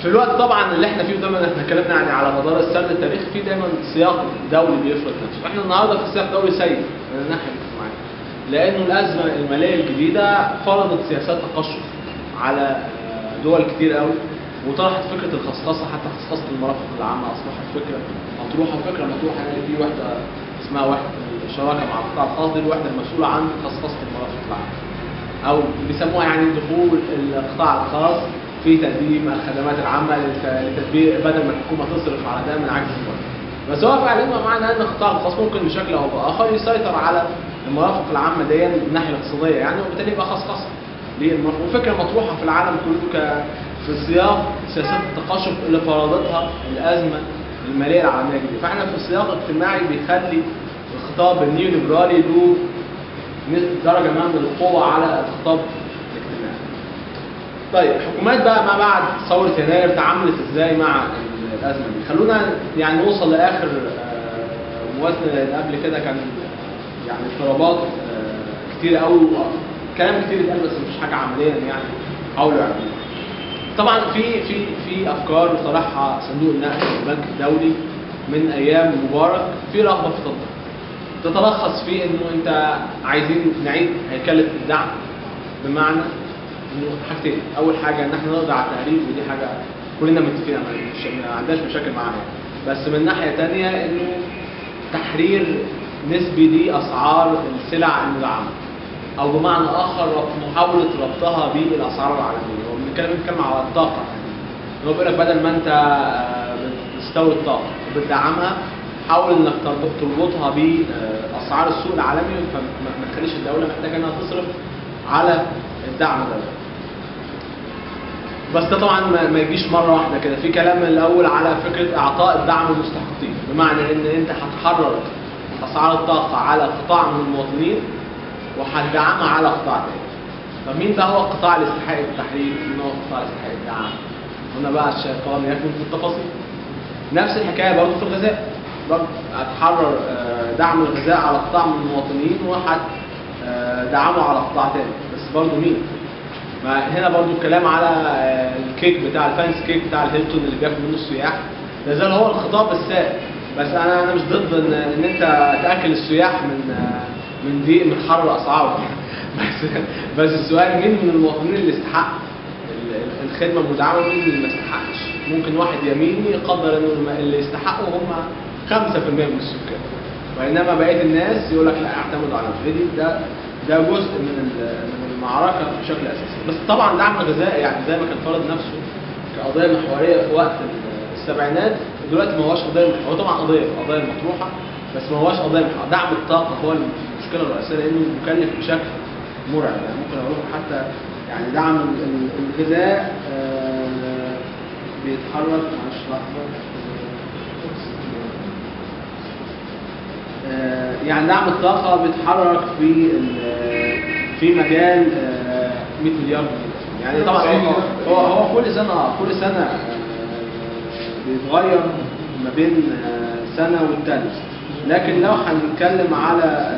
في الوقت طبعا اللي احنا فيه دايما احنا اتكلمنا يعني على مدار السرد التاريخي في دايما سياق دولي بيفرض نفسه، احنا النهارده في سياق دولي سيء من الناحيه الاجتماعيه، لانه الازمه الماليه الجديده فرضت سياسات تقشف على دول كتير قوي، وطرحت فكره الخصخصه، حتى خصخصه المرافق العامه اصبحت فكره مطروحه، وفكره مطروحه يعني في وحده اسمها وحده الشراكه مع القطاع الخاص، دي الوحده المسؤوله عن خصخصه المرافق العامه، او بيسموها يعني دخول القطاع الخاص في تقديم الخدمات العامه لتدبير، بدل ما الحكومه تصرف على ده من عجز الموارد. بس هو فعلا معنى ان القطاع الخاص ممكن بشكل او باخر يسيطر على المرافق العامه دي من الناحيه الاقتصاديه يعني، وبالتالي يبقى خصخصه للمرافق، وفكره مطروحه في العالم كله في سياق سياسات التقشف اللي فرضتها الازمه الماليه العالميه الجديده. فاحنا في السياق الاجتماعي بيخلي الخطاب النيوليبرالي له درجه ما من القوه على الخطاب الاجتماعي. طيب حكومات بقى ما بعد ثوره يناير تعاملت ازاي مع الازمه دي؟ خلونا يعني نوصل لاخر موازنه، لان قبل كده كان يعني اضطرابات كتير قوي، كلام كتير اتقال بس مفيش حاجه عمليا يعني حاولوا يعملوها. طبعا في افكار طرحها صندوق النقد والبنك الدولي من ايام مبارك في رغبه في تطبيقها، تتلخص في انه انت عايزين نعيد هيكله الدعم، بمعنى انه حاجتين، اول حاجه ان احنا نقضي على التهريب، ودي حاجه كلنا متفقين عليها ما عندناش مشاكل معاها، بس من ناحيه ثانيه انه تحرير نسبي لاسعار السلع المدعمه، او بمعنى اخر محاوله ربطها بالاسعار العالميه. هو بنتكلم على الطاقه، هو بيقول لك بدل ما انت بتستورد طاقه وبتدعمها، حاول انك تربطها باسعار السوق العالمي، فما تخليش الدوله محتاجه انها تصرف على الدعم ده. بس ده طبعا ما يجيش مره واحده كده، في كلام الاول على فكره اعطاء الدعم للمستحقين، بمعنى ان انت هتحرر اسعار الطاقه على قطاع من المواطنين وهتدعمها على قطاع تاني. طب مين بقى هو القطاع اللي يستحق التحرير؟ مين هو القطاع اللي يستحق الدعم؟ هنا بقى الشيطان يكمن في التفاصيل. نفس الحكايه برضه في الغذاء، برضه هتحرر دعم الغذاء على قطاع من المواطنين وهتدعمه على قطاع تاني، بس برضه مين؟ ما هنا برضه الكلام على الكيك بتاع الفانس كيك بتاع الهيلتون اللي بياكل منه السياح، لا زال هو الخطاب السائد. بس انا مش ضد ان انت تاكل السياح من دي من حر اسعاره بس السؤال مين من المواطنين اللي استحق الخدمه المدعمه ومين اللي ما استحقش؟ ممكن واحد يميني يقدر انه اللي يستحقوا هم 5% من السكان، وانما بقيه الناس يقول لك لا اعتمدوا على الفيديو ده جزء من المعركه بشكل اساسي. بس طبعا دعم الغذاء يعني زي ما كان فرض نفسه كقضيه محوريه في وقت السبعينات، دلوقتي ما هوش قضيه محوريه، هو طبعا قضيه مطروحه بس ما هوش قضيه محوريه. دعم الطاقه هو المشكله الرئيسيه لانه مكلف بشكل مرعب، يعني ممكن اقول حتى يعني دعم الغذاء بيتحرك معلش لحظه يعني دعم الطاقه بيتحرك في مجال 100 مليار جنيه، يعني طبعا هو كل سنه بيتغير ما بين سنه والتانيه، لكن لو هنتكلم على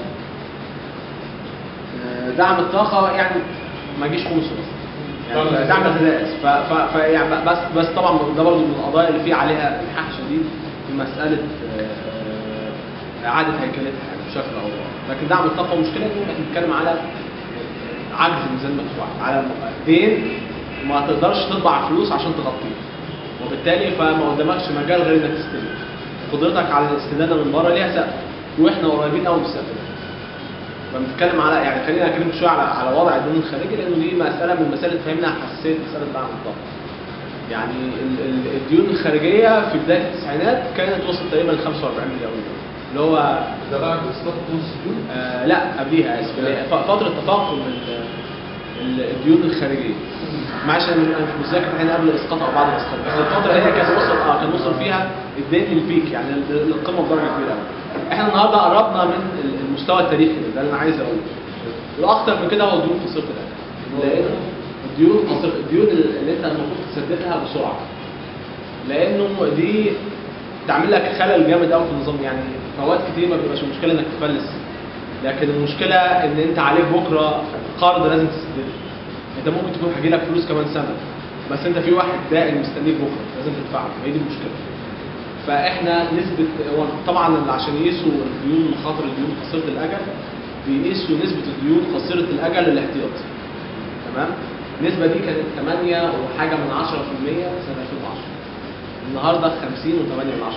دعم الطاقه يعني ما يجيش خمسه يعني دعم الغذاء يعني بس طبعا ده برضه من القضايا اللي فيه عليها الحاح شديد في مساله اعاده هيكلتها يعني بشكل او باخر. لكن دعم الطاقه مشكله انه احنا بنتكلم على عجز ميزان مدفوع، على دين ما تقدرش تطبع فلوس عشان تغطيه، وبالتالي فما قدامكش مجال غير انك تستلم. قدرتك على الاستدانه من بره ليها سقف، واحنا قريبين قوي من السقف ده. فبنتكلم على يعني خلينا نتكلم شويه على وضع الديون الخارجي، لانه دي مساله من المسائل اللي فهمنا حساسيه مساله دعم الطاقه. يعني الديون الخارجيه في بدايه التسعينات كانت وصلت تقريبا ل 45 مليار دولار، اللي هو ده بعد اسقاط نص الديون؟ لا قبليها اسف، فتره تفاقم الديون الخارجيه. معلش انا مش متذكر احنا قبل الاسقاط او بعد الاسقاط، بس الفتره هي كان وصل فيها الدين للبيك يعني للقمه بدرجه كبيره قوي. احنا النهارده قربنا من المستوى التاريخي ده اللي انا عايز اقوله. والاخطر من كده هو الديون قصيره الاجل، لانه الديون اللي انت المفروض تسددها بسرعه، لانه دي تعمل لك خلل جامد قوي في النظام. يعني فوات كتير ما بيبقاش المشكله انك تفلس، لكن المشكله ان انت عليك بكره قرض لازم تسدده. انت ممكن تكون هيجي لك فلوس كمان سنه، بس انت في واحد دائن مستنيك بكره لازم تدفعه، هي دي المشكله. فاحنا نسبه طبعا عشان يقيسوا الديون مخاطر الديون قصيره الاجل بيقيسوا نسبه الديون قصيره الاجل للاحتياطي. تمام؟ النسبه دي كانت 8 وحاجه من 10% سنه 2010. النهارده 50.8%.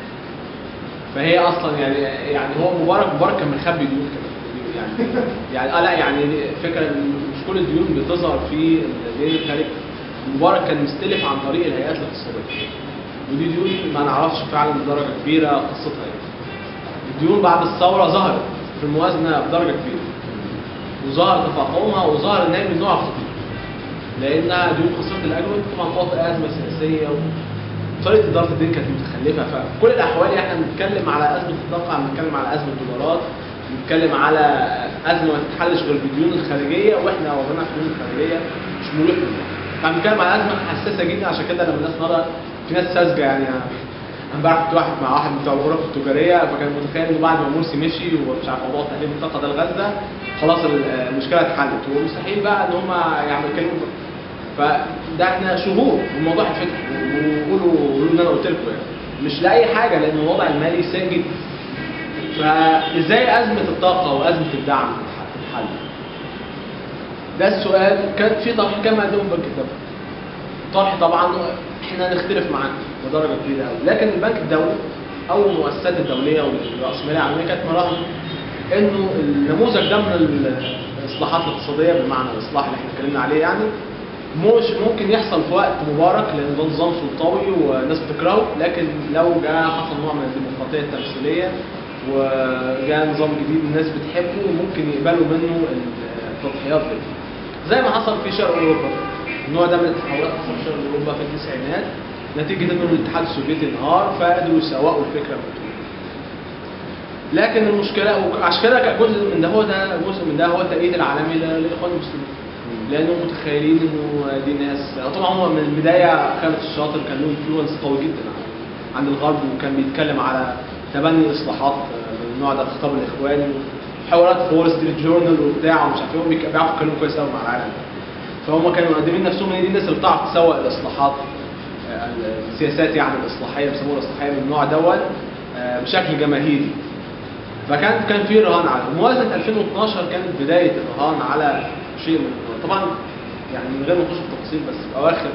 فهي اصلا يعني هو مبارك كان مخبي ديون كمان يعني لا يعني فكره ان مش كل الديون بتظهر في الدين الخارجي. مبارك كان مستلف عن طريق الهيئات الاقتصاديه، ودي ديون ما نعرفش فعلا بدرجه كبيره قصتها ايه. الديون بعد الثوره ظهرت في الموازنه بدرجه كبيره، وظهر تفاقمها وظهر ان هي من نوع خطير، لانها ديون قصيره الاجل طبعا فوق ازمه سياسيه وطريقه اداره الدين كانت متخلفه. ففي كل الاحوال احنا بنتكلم على ازمه الطاقه، بنتكلم على ازمه دولارات، بنتكلم على ازمه ما تتحلش غير بالديون الخارجيه، واحنا ورانا الديون الخارجيه مش مريح لنا. فبنتكلم على ازمه حساسه جدا. عشان كده لما الناس النهارده في ناس ساذجه يعني امبارح كنت مع واحد بتاع الغرف التجاريه، فكان متخيل انه بعد ما مرسي مشي ومش عارف موضوع تقليل الطاقه ده لغزه خلاص المشكله اتحلت، ومستحيل بقى ان هم يعملوا يتكلموا. فده احنا شهور والموضوع هيتفتح، وقولوا ان انا قلت لكم يعني مش لاي حاجه، لان الوضع المالي سيء جدا. فازاي ازمه الطاقه وازمه الدعم تتحل؟ ده السؤال. كان في طرح كان مقدمه البنك الدولي. طرح طبعا احنا نختلف معاه بدرجه كبيره قوي، لكن البنك الدولي او المؤسسات الدوليه والراسماليه العالميه كانت مراهنه انه النموذج ده من الاصلاحات الاقتصاديه بمعنى الاصلاح اللي احنا اتكلمنا عليه يعني مش ممكن يحصل في وقت مبارك، لان ده نظام سلطوي والناس بتكرهه، لكن لو جاء حصل نوع من الديمقراطيه التمثيليه وجاء نظام جديد الناس بتحبه ممكن يقبلوا منه التضحيات دي. زي ما حصل في شرق اوروبا. النوع ده من التحولات حصل في شرق اوروبا في التسعينات نتيجه انه الاتحاد السوفيتي انهار فقدروا يسوقوا الفكره بتاعته. لكن المشكله عشان كده جزء من ده هو التأييد العالمي للاخوان المسلمين، لانهم متخيلين انه دي ناس طبعا هو من البدايه خالد الشاطر كان له انفلونس قوي جدا عن الغرب، وكان بيتكلم على تبني اصلاحات من النوع ده في خطاب الاخوان وحوارات في وول ستريت جورنال وبتاع ومش عارف ايه، بيعرفوا يتكلموا كويس قوي مع العالم. فهم كانوا مقدمين نفسهم ان دي الناس اللي بتعرف تسوق الاصلاحات السياسات يعني الاصلاحيه بيسموها الاصلاحيه من النوع دوت بشكل جماهيري. فكان في رهان على موازنه 2012 كانت بدايه الرهان على شيء من طبعا يعني من غير ما نخش في التفاصيل، بس في اواخر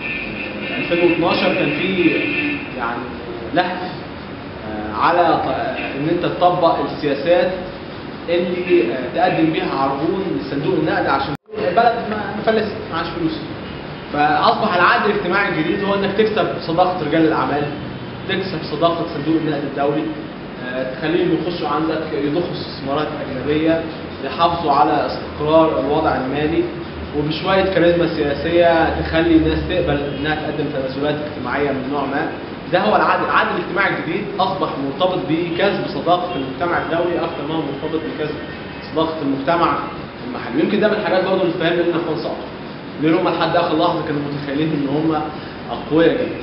2012 كان في يعني لهف على ان انت تطبق السياسات اللي تقدم بيها عربون لصندوق النقد عشان البلد مفلسه معاش فلوس. فاصبح العقد الاجتماعي الجديد هو انك تكسب صداقه رجال الاعمال، تكسب صداقه صندوق النقد الدولي، تخليهم يخشوا عندك يضخوا استثمارات اجنبيه، يحافظوا على استقرار الوضع المالي، وبشويه كاريزما سياسيه تخلي الناس تقبل انها تقدم تنازلات اجتماعيه من نوع ما. ده هو العقد الاجتماعي الجديد اصبح مرتبط بكسب صداقه المجتمع الدولي اكثر ما هو مرتبط بكسب صداقه المجتمع المحلي. يمكن ده من الحاجات برضه اللي فهمنا ان اخوان سقطوا، لان هم لحد اخر لحظه كانوا متخيلين ان هم اقوياء جدا.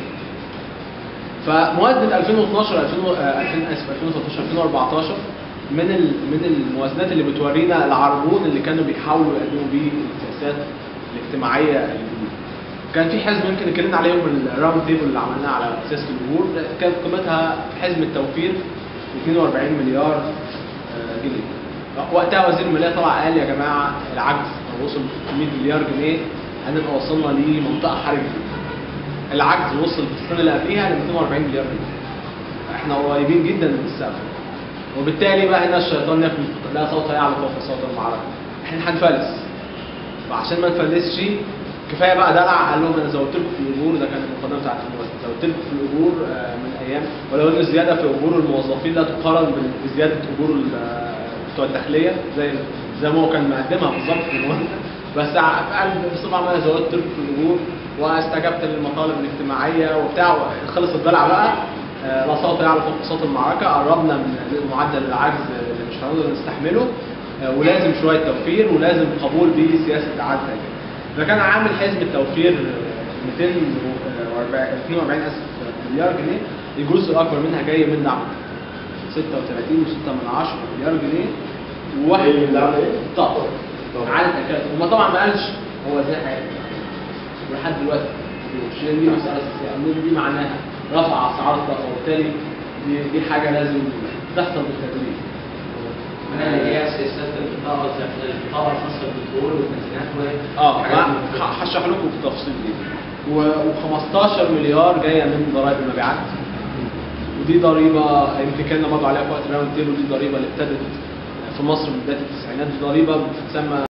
فموازنه 2013 2014 من الموازنات اللي بتورينا العربون اللي كانوا بيحاولوا يقدموا بيه السياسات الاجتماعيه الجديده. كان في حزب يمكن اتكلمنا عليهم الراوند تيبل اللي عملناه على سياسه الاجور، كانت قيمتها في حزب التوفير 42 مليار جنيه. وقتها وزير الماليه طلع قال يا جماعه العجز لو وصل 300 مليار جنيه هنبقى وصلنا لمنطقه حرجه. العجز وصل في السنه اللي قبليها ل 240 مليار جنيه. احنا قريبين جدا من السقف، وبالتالي بقى هنا الشيطان ياكل لا صوت يعلى فوق صوت المعركه. احنا هنفلس، وعشان ما نفلسش كفايه بقى دلع. قال لهم انا زودت لكم في الاجور، ده كان المقدمه بتاعت الموازنه، زودت لكم في الاجور من ايام، ولو ان الزياده في اجور الموظفين لا تقارن بزياده اجور بتوع الداخليه زي ما هو كان مقدمها بالظبط في الموازنه، بس قال بصفه عامه زودت لكم في الاجور واستجبت للمطالب الاجتماعيه وبتاع. خلص الدلع بقى، لا صوت يعلى فوق صوت المعركه، قربنا من معدل العجز اللي مش هنقدر نستحمله، ولازم شويه توفير ولازم قبول بسياسه اعاده تاجيل. فكان عامل حزب التوفير 242 مليار جنيه، الجزء الاكبر منها جاي من دعم 36.6 مليار جنيه. وواحد طب عاده تاكيد، وما طبعا ما قالش هو ازاي هيعمل ولحد دلوقتي تفكروش، لان دي مساله اساسيه، لان دي معناها رفع اسعار الطاقه، وبالتالي دي حاجه لازم تحصل بالتدريج. اللي هي سياسات القطاع الخاصه بالبترول والبنزينات هشرح لكم بالتفصيل دي. و15 مليار جايه من ضرائب المبيعات، ودي ضريبه يمكن كنا برضه عليها في وقت راوند تيبل، ودي ضريبه اللي ابتدت في مصر من بدايه التسعينات، دي ضريبه بتتسمى